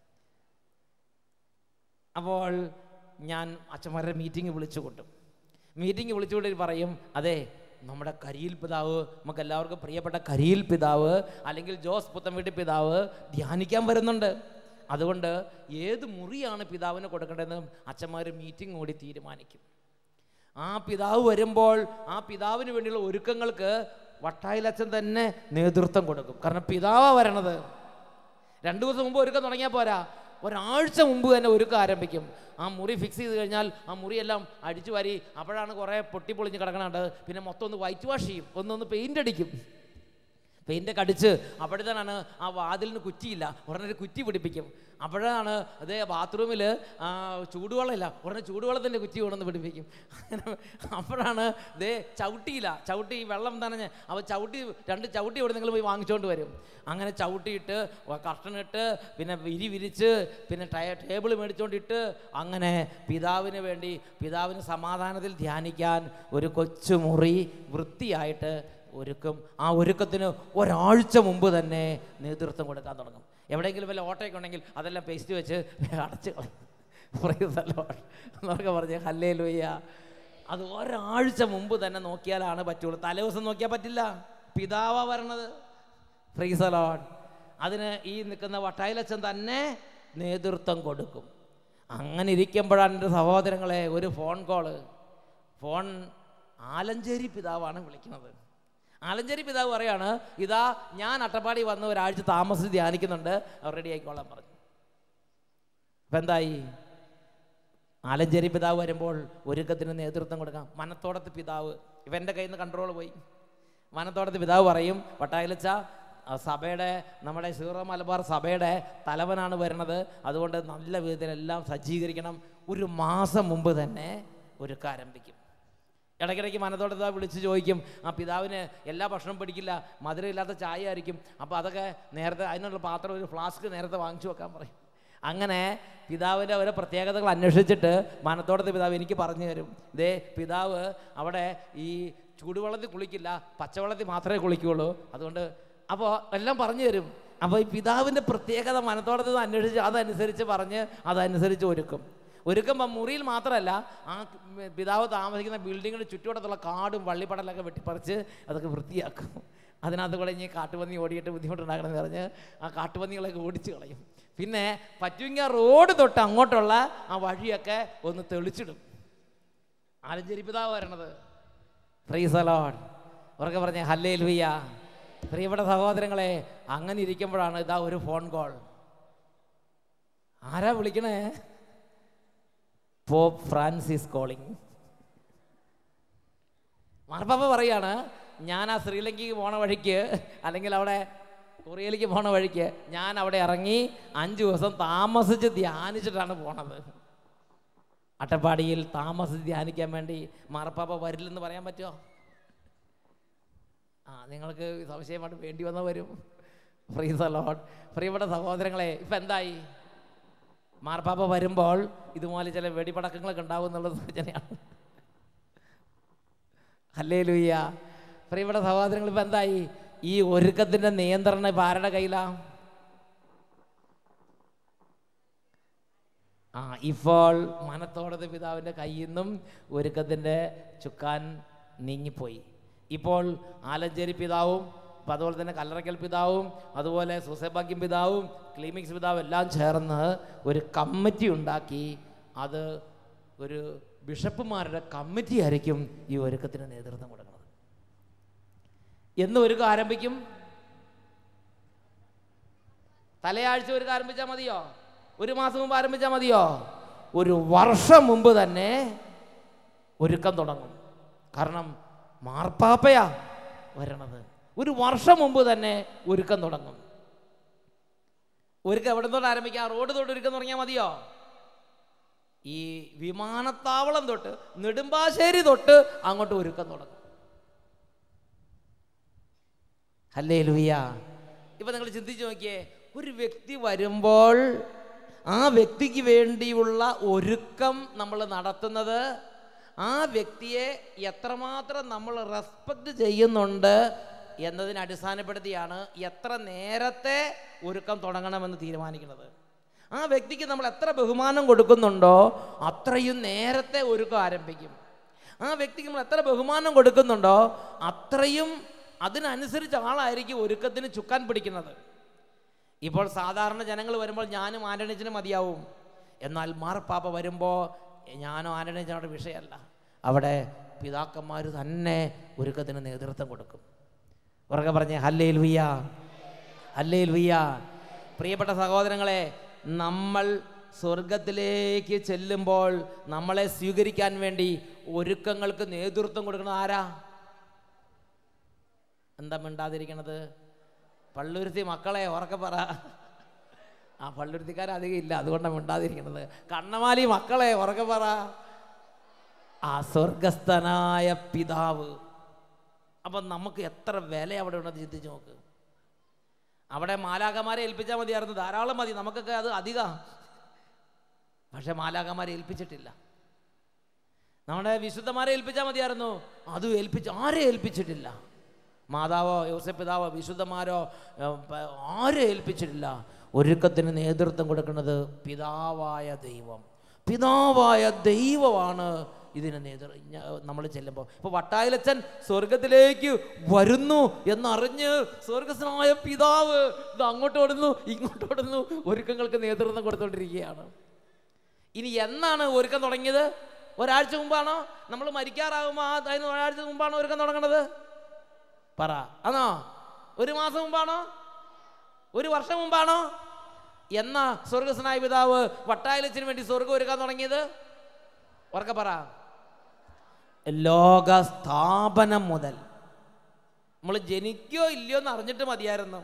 അപ്പോൾ ഞാൻ അച്ഛന്മാരുടെ മീറ്റിംഗ് വിളിച്ചു കൂട്ടും. മീറ്റിംഗ് വിളിച്ചുകൊണ്ട് പറയും, അതെ നമ്മുടെ കരിയിൽ പിതാവ്, നമുക്ക് എല്ലാവർക്കും പ്രിയപ്പെട്ട കരിയിൽ പിതാവ് അല്ലെങ്കിൽ ജോസ് പുത്തൻവീട്ടി പിതാവ് ധ്യാനിക്കാൻ വരുന്നുണ്ട്. അതുകൊണ്ട് ഏത് മുറിയാണ് പിതാവിന് കൊടുക്കേണ്ടതെന്ന് അച്ഛന്മാർ മീറ്റിംഗ് കൂടി തീരുമാനിക്കും. ആ പിതാവ് വരുമ്പോൾ ആ പിതാവിന് വേണ്ടിയുള്ള ഒരുക്കങ്ങൾക്ക് വട്ടായിലച്ഛൻ തന്നെ നേതൃത്വം കൊടുക്കും. കാരണം പിതാവാണ് വരണത്. രണ്ടു ദിവസം മുമ്പ് ഒരുക്കം തുടങ്ങിയാൽ പോരാ, ഒരാഴ്ച മുമ്പ് തന്നെ ഒരുക്കം ആരംഭിക്കും. ആ മുറി ഫിക്സ് ചെയ്ത് കഴിഞ്ഞാൽ ആ മുറിയെല്ലാം അടിച്ചു വാരി, അപ്പോഴാണ് കുറേ പൊട്ടിപ്പൊളിഞ്ഞ് കിടക്കണുണ്ട്. പിന്നെ മൊത്തം ഒന്ന് വൈറ്റ് വാഷ് ചെയ്യും, ഒന്നൊന്ന് പെയിൻ്റ് അടിക്കും. പെയിൻ്റൊക്കെ അടിച്ച് അപ്പോഴത്തേനാണ് ആ വാതിലിന് കുറ്റിയില്ല, ഉടനെ കുറ്റി പിടിപ്പിക്കും. അപ്പോഴാണ് അതേ ബാത്റൂമിൽ ചൂടുവെള്ളമില്ല, ഉടനെ ചൂടുവെള്ളത്തിൻ്റെ കുറ്റി കൊണ്ടുവന്ന് പിടിപ്പിക്കും. അങ്ങനെ അപ്പോഴാണ് ദേ ചവിട്ടിയില്ല, ചവിട്ടി വെള്ളം നനഞ്ഞ് അപ്പോൾ ചവിട്ടി രണ്ട് ചവിട്ടി ഇവിടെ നിങ്ങൾ പോയി വാങ്ങിച്ചുകൊണ്ട് വരും. അങ്ങനെ ചവിട്ടിയിട്ട് കർട്ടനിട്ട് പിന്നെ വിരി വിരിച്ച് പിന്നെ ടേബിൾ മേടിച്ചുകൊണ്ടിട്ട് അങ്ങനെ പിതാവിന് വേണ്ടി പിതാവിന് സമാധാനത്തിൽ ധ്യാനിക്കാൻ ഒരു കൊച്ചു മുറി വൃത്തിയായിട്ട് ഒരുക്കും. ആ ഒരുക്കത്തിന് ഒരാഴ്ച മുമ്പ് തന്നെ നേതൃത്വം കൊടുക്കാൻ തുടങ്ങും. എവിടെയെങ്കിലും വല്ല ഓട്ടയൊക്കെ ഉണ്ടെങ്കിൽ അതെല്ലാം പേസ്റ്റ് വെച്ച് അടച്ച് പറയുന്നല്ലോ എന്നൊക്കെ പറഞ്ഞ് ഹല്ലേലൂയ. അത് ഒരാഴ്ച മുമ്പ് തന്നെ നോക്കിയാലാണ് പറ്റുള്ളൂ. തലേദിവസം നോക്കിയാൽ പറ്റില്ല, പിതാവാ വരണത്. Praise the lord. അതിന് ഈ നിൽക്കുന്ന വട്ടായിലച്ചൻ തന്നെ നേതൃത്വം കൊടുക്കും. അങ്ങനെ ഇരിക്കുമ്പോഴാണ് എൻ്റെ സഹോദരങ്ങളെ ഒരു ഫോൺ കോള്. ഫോൺ ആലഞ്ചേരി പിതാവാണ് വിളിക്കുന്നത്. ആലഞ്ചേരി പിതാവ് പറയാണ്, ഇതാ ഞാൻ അട്ടപ്പാടി വന്ന് ഒരാഴ്ച താമസിച്ച് ധ്യാനിക്കുന്നുണ്ട്, അവർ റെഡി ആയിക്കോളാൻ പറഞ്ഞു. അപ്പം എന്തായി? ആലഞ്ചേരി പിതാവ് വരുമ്പോൾ ഒരുക്കത്തിന് നേതൃത്വം കൊടുക്കാം. മനത്തോടത്ത് പിതാവ്, ഇവൻ്റെ കയ്യിൽ നിന്ന് കൺട്രോൾ പോയി. മനത്തോടത്ത് പിതാവ് പറയും, വട്ടായിലച്ച സഭയുടെ നമ്മുടെ സീറോ മലബാർ സഭയുടെ തലവനാണ് വരുന്നത്, അതുകൊണ്ട് നല്ല വിധത്തിലെല്ലാം സജ്ജീകരിക്കണം. ഒരു മാസം മുമ്പ് തന്നെ ഒരുക്കം ആരംഭിക്കും. ഇടയ്ക്കിടയ്ക്ക് മനത്തോടത്ത് വിളിച്ച് ചോദിക്കും, ആ പിതാവിന് എല്ലാ ഭക്ഷണവും പിടിക്കില്ല, മധുരമില്ലാത്ത ചായ ആയിരിക്കും, അപ്പോൾ അതൊക്കെ നേരത്തെ അതിനുള്ള പാത്രം ഒരു ഫ്ലാസ്ക് നേരത്തെ വാങ്ങിച്ചു വെക്കാൻ പറയും. അങ്ങനെ പിതാവിൻ്റെ ഓരോ പ്രത്യേകതകൾ അന്വേഷിച്ചിട്ട് മനത്തോടത്ത് പിതാവ് എനിക്ക് പറഞ്ഞു തരും. ഇതേ പിതാവ് അവിടെ ഈ ചൂടുവെള്ളത്തിൽ കുളിക്കില്ല, പച്ചവെള്ളത്തിൽ മാത്രമേ കുളിക്കുകയുള്ളൂ, അതുകൊണ്ട് അപ്പോൾ എല്ലാം പറഞ്ഞു തരും. അപ്പോൾ ഈ പിതാവിൻ്റെ പ്രത്യേകത മനത്തോടത്ത് അന്വേഷിച്ച് അതനുസരിച്ച് പറഞ്ഞ് അതനുസരിച്ച് ഒരുക്കും. ഒരുക്കുമ്പോൾ മുറിയിൽ മാത്രമല്ല, ആ പിതാവ് താമസിക്കുന്ന ബിൽഡിങ്ങിന് ചുറ്റുവട്ടത്തുള്ള കാടും വള്ളിപ്പടലൊക്കെ വെട്ടിപ്പറിച്ച് അതൊക്കെ വൃത്തിയാക്കും. അതിനകത്ത് കൂടെ ഇനി കാട്ടുപന്നി ഓടിയിട്ട് ബുദ്ധിമുട്ടുണ്ടാക്കണമെന്ന് പറഞ്ഞ് ആ കാട്ടുപന്നികളൊക്കെ ഓടിച്ച് കളയും. പിന്നെ പറ്റുമെങ്കിൽ റോഡ് തൊട്ട് അങ്ങോട്ടുള്ള ആ വഴിയൊക്കെ ഒന്ന് തെളിച്ചിടും. ആലഞ്ചേരി പിതാവ് വരണത്. Praise the lord. ഉറക്കെ പറഞ്ഞേ ഹല്ലേലൂയ. പ്രിയപ്പെട്ട സഹോദരങ്ങളെ, അങ്ങനെ ഇരിക്കുമ്പോഴാണ് ഇതാ ഒരു ഫോൺ കോൾ. ആരാ വിളിക്കണേ? Pope Francis calling. മാർപ്പാപ്പ പറയാണ്, ഞാൻ ആ ശ്രീലങ്കയ്ക്ക് പോണ വഴിക്ക് അല്ലെങ്കിൽ അവിടെ കൊറിയയിലേക്ക് പോണ വഴിക്ക് ഞാൻ അവിടെ ഇറങ്ങി അഞ്ച് ദിവസം താമസിച്ച് ധ്യാനിച്ചിട്ടാണ് പോണത്. അട്ടപ്പാടിയിൽ താമസിച്ച് ധ്യാനിക്കാൻ വേണ്ടി മാർപ്പാപ്പ വരില്ലെന്ന് പറയാൻ പറ്റുമോ? ആ നിങ്ങൾക്ക് സംശയമായിട്ട് വേണ്ടി വന്ന വരും. Praise the lord. പ്രിയപ്പെട്ട സഹോദരങ്ങളെ, ഇപ്പം എന്തായി? മാർപ്പാപ്പ വരുമ്പോൾ ഇതുപോലെ ചില വെടിപടക്കങ്ങളൊക്കെ ഉണ്ടാവും എന്നുള്ളത് സൂചനയാണ്. ഹല്ലേലൂയ. പ്രിയപ്പെട്ട സഹോദരങ്ങൾ, ഇപ്പം എന്തായി? ഈ ഒരുക്കത്തിൻ്റെ നിയന്ത്രണം ഇപ്പം ആരുടെ കയ്യിലാണ്? ആ ഇപ്പോൾ മനത്തോടത്ത് പിതാവിൻ്റെ കയ്യിൽ നിന്നും ഒരുക്കത്തിൻ്റെ ചുക്കാൻ നീങ്ങിപ്പോയി. ഇപ്പോൾ ആലഞ്ചേരി പിതാവും അതുപോലെ തന്നെ കല്ലറയ്ക്കൽ പിതാവും അതുപോലെ സുസേഭാഗ്യം പിതാവും ക്ലീമിക്സ് പിതാവും എല്ലാം ചേർന്ന് ഒരു കമ്മിറ്റി ഉണ്ടാക്കി. അത് ഒരു ബിഷപ്പുമാരുടെ കമ്മിറ്റി ആയിരിക്കും ഈ ഒരുക്കത്തിന് നേതൃത്വം കൊടുക്കുന്നത്. എന്ന് ഒരുക്കം ആരംഭിക്കും? തലയാഴ്ച ഒരുക്കം ആരംഭിച്ചാൽ മതിയോ? ഒരു മാസം മുമ്പ് ആരംഭിച്ചാൽ മതിയോ? ഒരു വർഷം മുമ്പ് തന്നെ ഒരുക്കം തുടങ്ങും. കാരണം മാർപ്പാപ്പയാ വരണത്. ഒരു വർഷം മുമ്പ് തന്നെ ഒരുക്കം തുടങ്ങും. ഒരുക്കം എവിടെ തൊട്ട് ആരംഭിക്കാം? റോഡ് തൊട്ട് ഒരുക്കം തുടങ്ങിയാൽ മതിയോ? ഈ വിമാനത്താവളം തൊട്ട് നെടുമ്പാശ്ശേരി തൊട്ട് അങ്ങോട്ട് ഒരുക്കം തുടങ്ങും. ഹല്ലേലൂയ. ഇപ്പം നിങ്ങൾ ചിന്തിച്ച് നോക്കിയേ, ഒരു വ്യക്തി വരുമ്പോൾ ആ വ്യക്തിക്ക് വേണ്ടിയുള്ള ഒരുക്കം നമ്മൾ നടത്തുന്നത് ആ വ്യക്തിയെ എത്രമാത്രം നമ്മൾ റെസ്പെക്റ്റ് ചെയ്യുന്നുണ്ട് എന്നതിനെ അടിസ്ഥാനപ്പെടുത്തിയാണ് എത്ര നേരത്തെ ഒരുക്കം തുടങ്ങണമെന്ന് തീരുമാനിക്കുന്നത്. ആ വ്യക്തിക്ക് നമ്മൾ എത്ര ബഹുമാനം കൊടുക്കുന്നുണ്ടോ അത്രയും നേരത്തെ ഒരുക്കം ആരംഭിക്കും. ആ വ്യക്തിക്ക് നമ്മൾ എത്ര ബഹുമാനം കൊടുക്കുന്നുണ്ടോ അത്രയും അതിനനുസരിച്ച് ആളായിരിക്കും ഒരുക്കത്തിന് ചുക്കാൻ പിടിക്കുന്നത്. ഇപ്പോൾ സാധാരണ ജനങ്ങൾ വരുമ്പോൾ ഞാനും ആന്റണിച്ചനും മതിയാവും. എന്നാൽ മാർപ്പാപ്പ വരുമ്പോൾ ഞാനോ ആന്റണിച്ചനോട് വിഷയമല്ല. അവിടെ പിതാക്കന്മാർ തന്നെ ഒരുക്കത്തിന് നേതൃത്വം കൊടുക്കും. ഉറക്കെ പറഞ്ഞേ ഹല്ലേലൂയ, ഹല്ലേലൂയ. പ്രിയപ്പെട്ട സഹോദരങ്ങളെ, നമ്മൾ സ്വർഗത്തിലേക്ക് ചെല്ലുമ്പോൾ നമ്മളെ സ്വീകരിക്കാൻ വേണ്ടി ഒരുക്കങ്ങൾക്ക് നേതൃത്വം കൊടുക്കുന്നത് ആരാ? എന്താ മിണ്ടാതിരിക്കണത്? പള്ളുരുത്തി മക്കളെ ഉറക്കെ പറ. ആ പള്ളുരുത്തിക്കാരധികം ഇല്ല, അതുകൊണ്ടാണ് മിണ്ടാതിരിക്കണത്. കണ്ണമാലി മക്കളെ ഉറക്കെ പറ. ആ സ്വർഗസ്ഥനായ പിതാവ്. അപ്പം നമുക്ക് എത്ര വില അവിടെ ഉണ്ടെന്ന് ചിന്തിച്ച് നോക്ക്. അവിടെ മാലാഖമാരെ ഏൽപ്പിച്ചാൽ മതിയായിരുന്നു, ധാരാളം മതി, നമുക്കൊക്കെ അത് അധികം. പക്ഷെ മാലാഖമാരെ ഏൽപ്പിച്ചിട്ടില്ല. നമ്മുടെ വിശുദ്ധന്മാരെ ഏൽപ്പിച്ചാൽ മതിയായിരുന്നു, അതും ഏൽപ്പിച്ച് ആരെ ഏൽപ്പിച്ചിട്ടില്ല. മാതാവോ യോസേപ്പ് പിതാവോ വിശുദ്ധന്മാരോ ആരെ ഏൽപ്പിച്ചിട്ടില്ല. ഒരുക്കത്തിന് നേതൃത്വം കൊടുക്കുന്നത് പിതാവായ ദൈവം. പിതാവായ ദൈവമാണ് ഇതിന് നേതൃത്വം. നമ്മൾ ചെല്ലുമ്പോൾ ഇപ്പോൾ വട്ടായിലച്ചൻ സ്വർഗത്തിലേക്ക് വരുന്നു എന്നറിഞ്ഞ് സ്വർഗസ്വനായ പിതാവ് ഇത് അങ്ങോട്ടോടുന്നു ഇങ്ങോട്ടോടുന്നു, ഒരുക്കങ്ങൾക്ക് നേതൃത്വം കൊടുത്തുകൊണ്ടിരിക്കുകയാണ്. ഇനി എന്നാണ് ഒരുക്കം തുടങ്ങിയത്? ഒരാഴ്ച മുമ്പാണോ? നമ്മൾ മരിക്കാറാകുമ്പോൾ ആ അതിന് ഒരാഴ്ച മുമ്പാണോ ഒരുക്കം തുടങ്ങണത്? പറ. ആണോ? ഒരു മാസം മുമ്പാണോ? ഒരു വർഷം മുമ്പാണോ? എന്നാ സ്വർഗസ്വനായ പിതാവ് വട്ടായിലച്ചന് വേണ്ടി സ്വർഗം ഒരുക്കാൻ തുടങ്ങിയത്? ഉറക്കെ പറ. ലോക സ്ഥാപനം മുതൽ. നമ്മൾ ജനിക്കോ ഇല്ലയോ എന്ന് അറിഞ്ഞിട്ട് മതിയായിരുന്നു.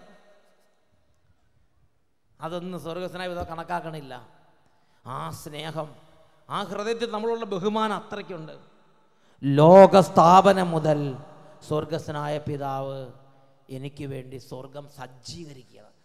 അതൊന്നും സ്വർഗസ്വനായ പിതാവ് കണക്കാക്കണില്ല. ആ സ്നേഹം, ആ ഹൃദയത്തിൽ നമ്മളുള്ള ബഹുമാനം അത്രയ്ക്കുണ്ട്. ലോക സ്ഥാപനം മുതൽ സ്വർഗസ്വനായ പിതാവ് എനിക്ക് വേണ്ടി സ്വർഗം സജ്ജീകരിക്കുക.